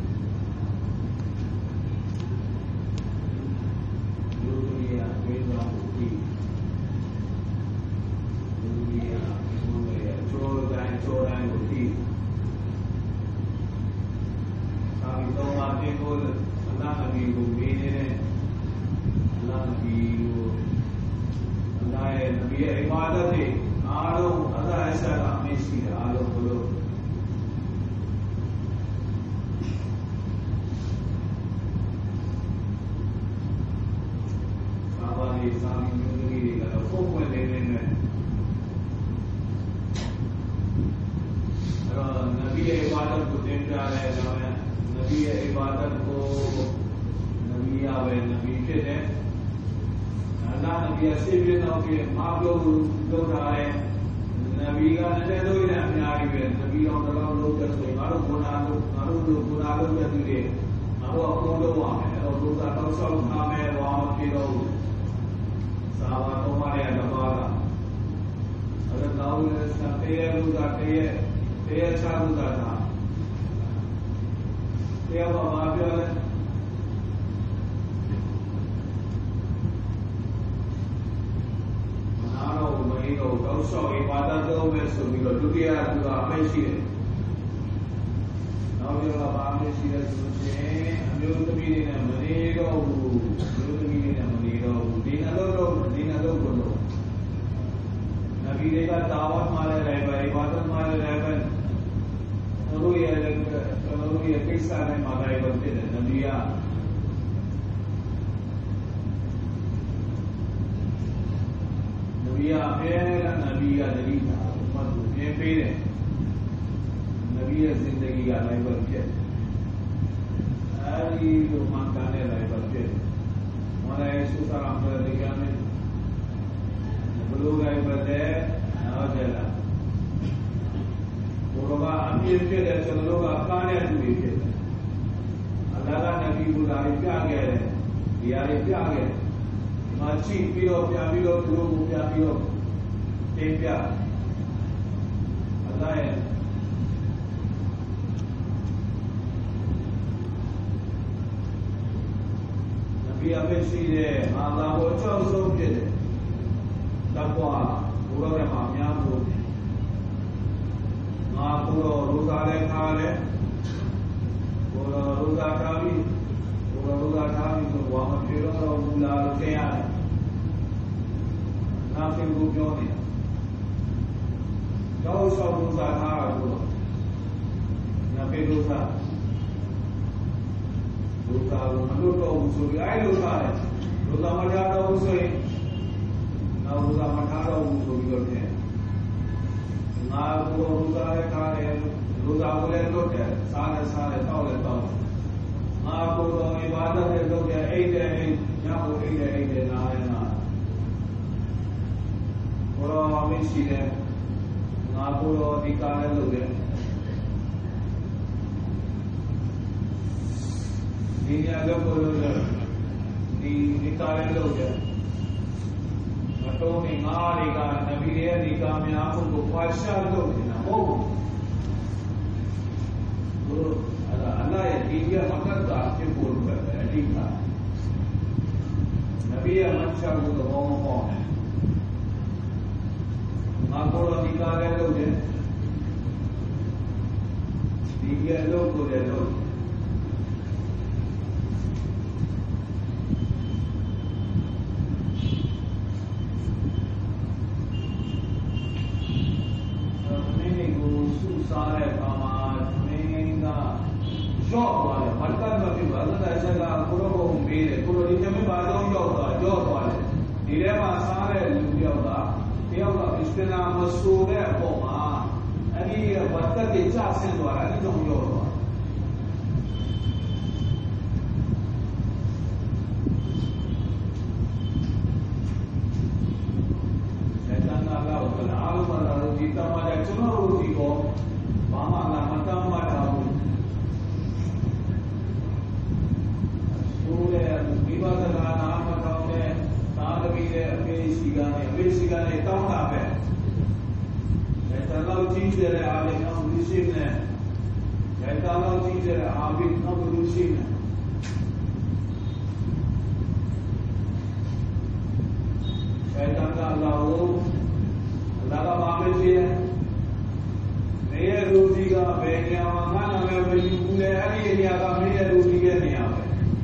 လူကြီးရဝေးတော်ကိုကြည့်လူကြီးရဘုရားရဲ့ချိုးတိုင်းချိုးတိုင်းကိုကြည့်သာပြီးတော့မှပြင်ဖို့အနာဂတ်ကိုမေးနေတဲ့အနာဂတ်ကိုAllah ya Nabi ya ibadat ni alo Allah ऐसा हमें सीधा alo बोलो सावारी सामी नुरी का तो खूब में लेने में अगर नबी ya ibadat को देख जा रहे हैं नबी ya ibadat को नबी आवे नबी के हैं अल्लाह नबी ऐसे भी ना हो कि आप लोग लोग रहा है नबी का नजर दो ही ना अपने आगे पे नबी और तलाव लोग जैसे मारो गुना लोग मारो लोग गुना लोग जैसे ले मारो अपनों लोग वहाँ में और दूसरा तब सब उठा में वहाँ के लोग सावा तुम्हारे दबागा अगर गाँव में तेरे लोग आते हैं तेरे अच्छा लोग आता तेरे बाबा भी वालेတော့တောက်လျှောက်အိဘာဒတ်လုပ်မယ်ဆိုပြီးတော့ဒုတိယသူကအမိတ်ရှိတယ်။နောက်ပြီးတော့ဗာအမိတ်ရှိတယ်ဆိုရင်အမျိုးသမီးတွေနဲ့မနေတော့ဘူး။အမျိုးသမီးတွေနဲ့မနေတော့ဘူး။ဒီနှလုံးတော့ဒီနှလုံးကိုတော့နဗီတွေကတာဝတ်မှာလည်းလည်းပဲအိဘာဒတ်မှာလည်းလည်းပဲတို့ရဲ့တို့ရဲ့ကိစ္စနဲ့မှာလည်းပဲဖြစ်တယ်နဗီကनबी आमेरा नबी का दलील उम्मत को ये पेड़ है नबी जिंदगी का लाइफ बच्चे अली जो मानकाने लाइफ बच्चे हमारा यीशु सलाम का देखा में लोग लाइफ बच्चे ना चला वो लोग अमीर के लिए चलो लोग अकाने अधूरी के अल्लाह का नबी बुलाए क्या गया है यार क्या गया माची पीरो प्या पीरो लोग प्या पीरो ते प्या अल्लाह है नबी अबे सीधे अल्लाह को चौक सौ के तकवा पूरा के मामिया को माँ पूरा रोजा ले खा ले पूरा रोजा खा भी पूरा रोजा खा भी तो वहाँ फिरो और बुला के आए ना फिर वो क्यों नहीं जाओ सब रोजा खा तो ना फिर रोजा रोजा वो मतलब तो उसको भी आए रोजा है रोजा मजा तो उसको ही ना रोजा मजा तो उसको भी करते हैं ना वो रोजा है खा रहे रोजा बोले तो क्या सारे सारे ताऊ ताऊ आपको तो इबादत है तो क्या एक है यहाँ को एक है एक है ना है ना और हमें सीधे आपको तो निकाले लोग हैं दुनिया का बोलो नी निकाले लोग हैं तो निकाले का नबी है निकाल में आपको फाशा लोग हैं ना वो अल्लाह ये दिव्य मकर का आपके बोल करता है ठीक है नबी अच्छा वो तो वो कौन है आपको निकाले लोग हैं दिव्य लोग को दे लोग ဒီထဲမှာစားတဲ့လူတယောက်ကတယောက်ကအစ္စလာမ်မဆိုတဲ့အပေါ်မှာအဲ့ဒီဝတ်သက်တွေကျဆင်းသွားတာအဲ့ဒီကြောင့်ရောတော့ဆက်တန်းလာတော့ဘယ်အားလုံးမှာတော့ဒီတမန်ကျကျွန်တော်တို့ဒီကောဘာမှလာမတမ်းမတာဘူးဆိုတဲ့ဒီဘာသာနာမတော်တဲ့သာသမီရဲ့အမေရှိကနေအမေရှိကနေတောင်းတာပဲအဲတလောက်ကြီးတဲ့အားလည်းအောင်လူရှိနေအဲတလောက်ကြီးတဲ့အားပြီးအောင်လူရှိနေအဲတန်တာလာလို့လာတော့ပါမယ်ကြီးနေရလူကြီးကဘယ်နေရာမှာငါနာမည်မယူဘူးလေအဲ့ဒီနေရာကမင်းရဲ့လူကြီးရဲ့နေရာပဲ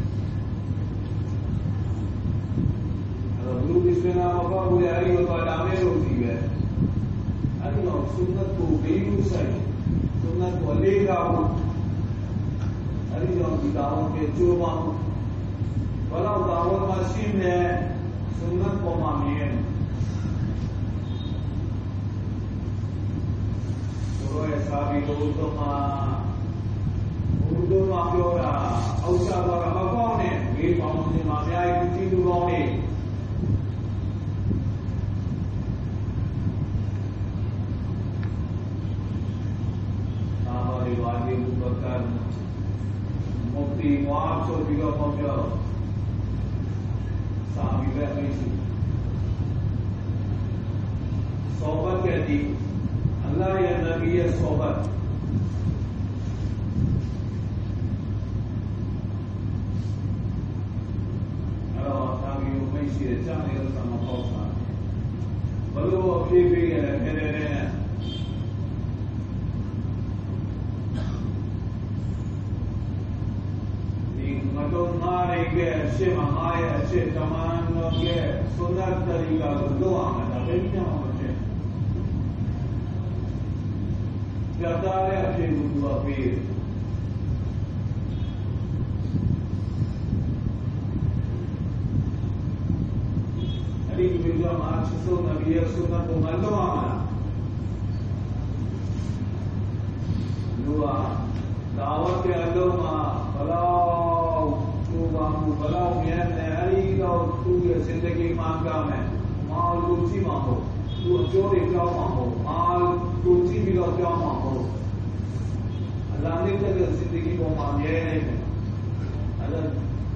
လူကိစ္စနာမပေါ့ဘူးအဲ့ဒီတော့ဒါမဲလို့ဒီပဲအဲ့ဒီတော့ဆုနတ်ကိုဘေးယူဆိုင်ဆုနတ်ကိုလေးကားဘူးအဲ့ဒီတော့ဒီတော်ကကျိုးပါဘူးဘာလို့တော်မရှိနေဆုနတ်ပေါ်မှာမြင်ဆိုရဲစာပြီးလို့တော့မှာဘုဒ္ဓမှာပြောတာအောက်စားတော့မကောင်းနဲ့ဘေးပေါင်းနေမှာအများကြီးကြည့်လူကောင်းနေवादी उपकार मुक्ति वाप सो बिगो पहुंचो सामी वे नहीं सोबत कहती अल्लाह या नबी या सोबत अरे सामी वो नहीं सी जाने का समय पहुंचा बल्कि वो अभी भी है मेरे ने मतलब मारे के अच्छे महाये अच्छे तमाम के सुंदर तरीका को दो आमद है क्या होते जाता है अच्छे गुरुआ पीर अरे गुरुआ मार्च सो नबी सुन्नत को मल्लो आमद दुआ दावत के अल्लाह मा बलाओ बाबू बलाओ मैं नहरी का तू ये जिंदगी मांगा मैं माल रुचि मांगो तू चोरी क्या मांगो माल रुचि भी लो क्या मांगो अल्लाह ने तो जिंदगी को मांगे नहीं अगर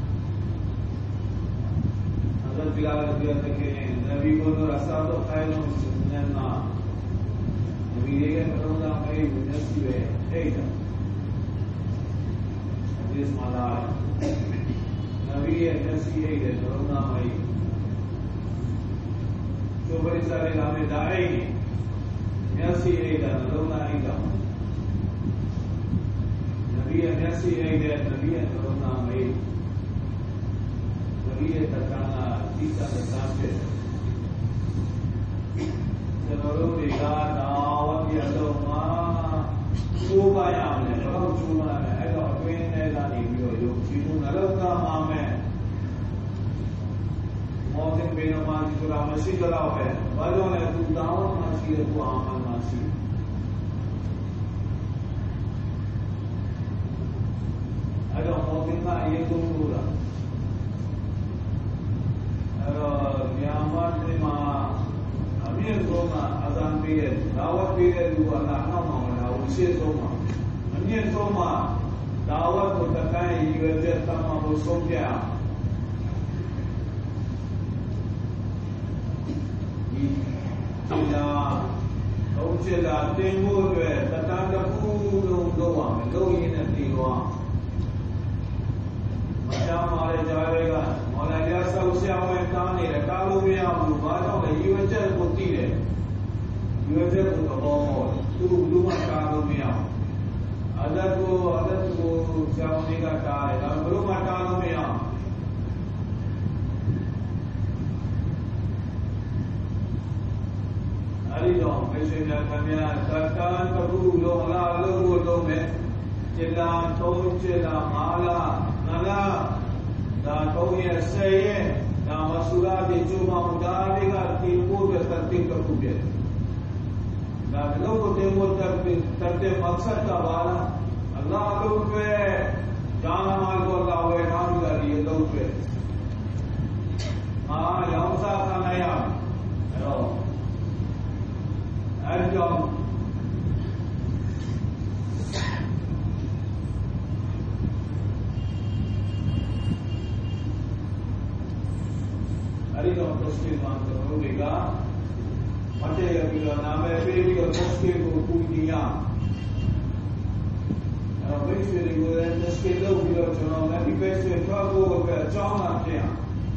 अगर बिलाल दिया के नबी को तो रास्ता तो खाए ना ना नबी ये मतलब ना मैं नसीब है ऐसा this malai nabi ya nasi hai de corona mai jo bari sare naame dai nasi hai da corona hai da nabi ya nasi hai de nabi ya corona mai nabi ya takana kita da sampe janoro de ga dawat ya do ma chu ba ya ne ba chu ma ne ai do twin ne la ni bi yo yo chi nu na lo ka ma me mo din be na ma ji so la ma shi so la pe ba jo ne tu dawat ma shi tu amal ma shi ai do mo din ma ye tu lu la ai do Myanmar ne ma amin so ma azan pe ye dawat pe ye lu ala na ma ma la u she so ma amin so ma दावत को तकाए युवती तमाम को सोचा जिला उचला तेमो रे ततांगा पूरो लोवा में लो ये नहीं हुआ मचा मारे जाएगा मौला जैसा उसे हमें ताने रे कालो में आप बाजों में युवती को तीरे युवती को तो बहुत तू लुमा कालो में आप अदर को अदर को जाने का टाल है बरो मटानो में आ अरे जो वैसे ना कन्या सरकार कबू लो हला लो लो में चिल्ला तो चिल्ला माला नला दा तो ये सही है दा Masura de Juma Mudavega Tilpo the Tartik Kapubia. Now, no Demo Tarte Maksata Vala, Allah Lope, Jana Malgo Lawe, Namgari, Lope. Ah, Yamsa Kanayam. Hello. And John. Arido Toski Manto Rubiga, Matea Villa Name, Baby or Toski Pudia. And a very very good and the scale of Villa John, and the best way to go over John up there.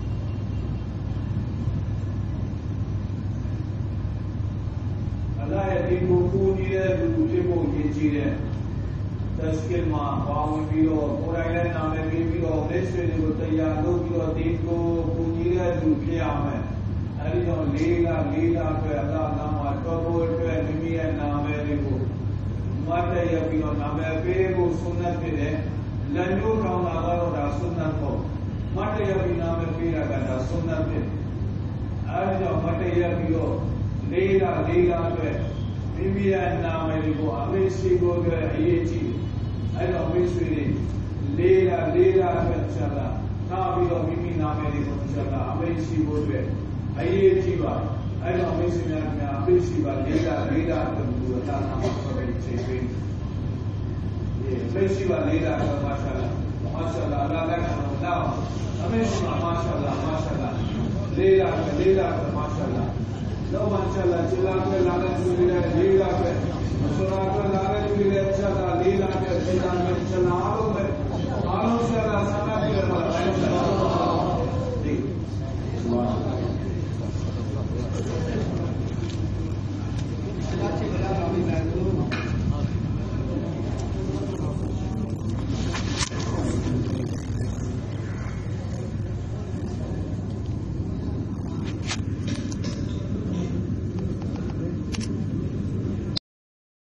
Allah Dibu Pudia, Dibu Gitchire, the skill man, Pam Vilo, Oraila Name, Baby or Best way to go to Yadu, Dibu Pudia, Dukiame. Arido Lila, Lila, Allah Nama, Tobo, Mimi and Namerigo. Mata Yapino, Namepego, Sunatine, Lanu from Navara, Sunato. Mata Yapina, Mepira, Sunatin. Arido Mata Yapio, Lila, Lila, Mimi and Namerigo, Amesigo, Achi. I don't wish with it. Lila, Lila, Chala. Navio, Mimi, Namerigo, Chala, Amesigo. Ayetiba, I don't miss him at Abisiba, Leda, Leda, to Tana, Besiba, Leda, Mashala, Mashala, now, Amisha, Mashala, Mashala, Leda, Leda, Mashala. No one shall Chilla, Lada, Leda, Suraka, Lada, Leda, Leda, Chala, Chala, Alo, Alo, Shala,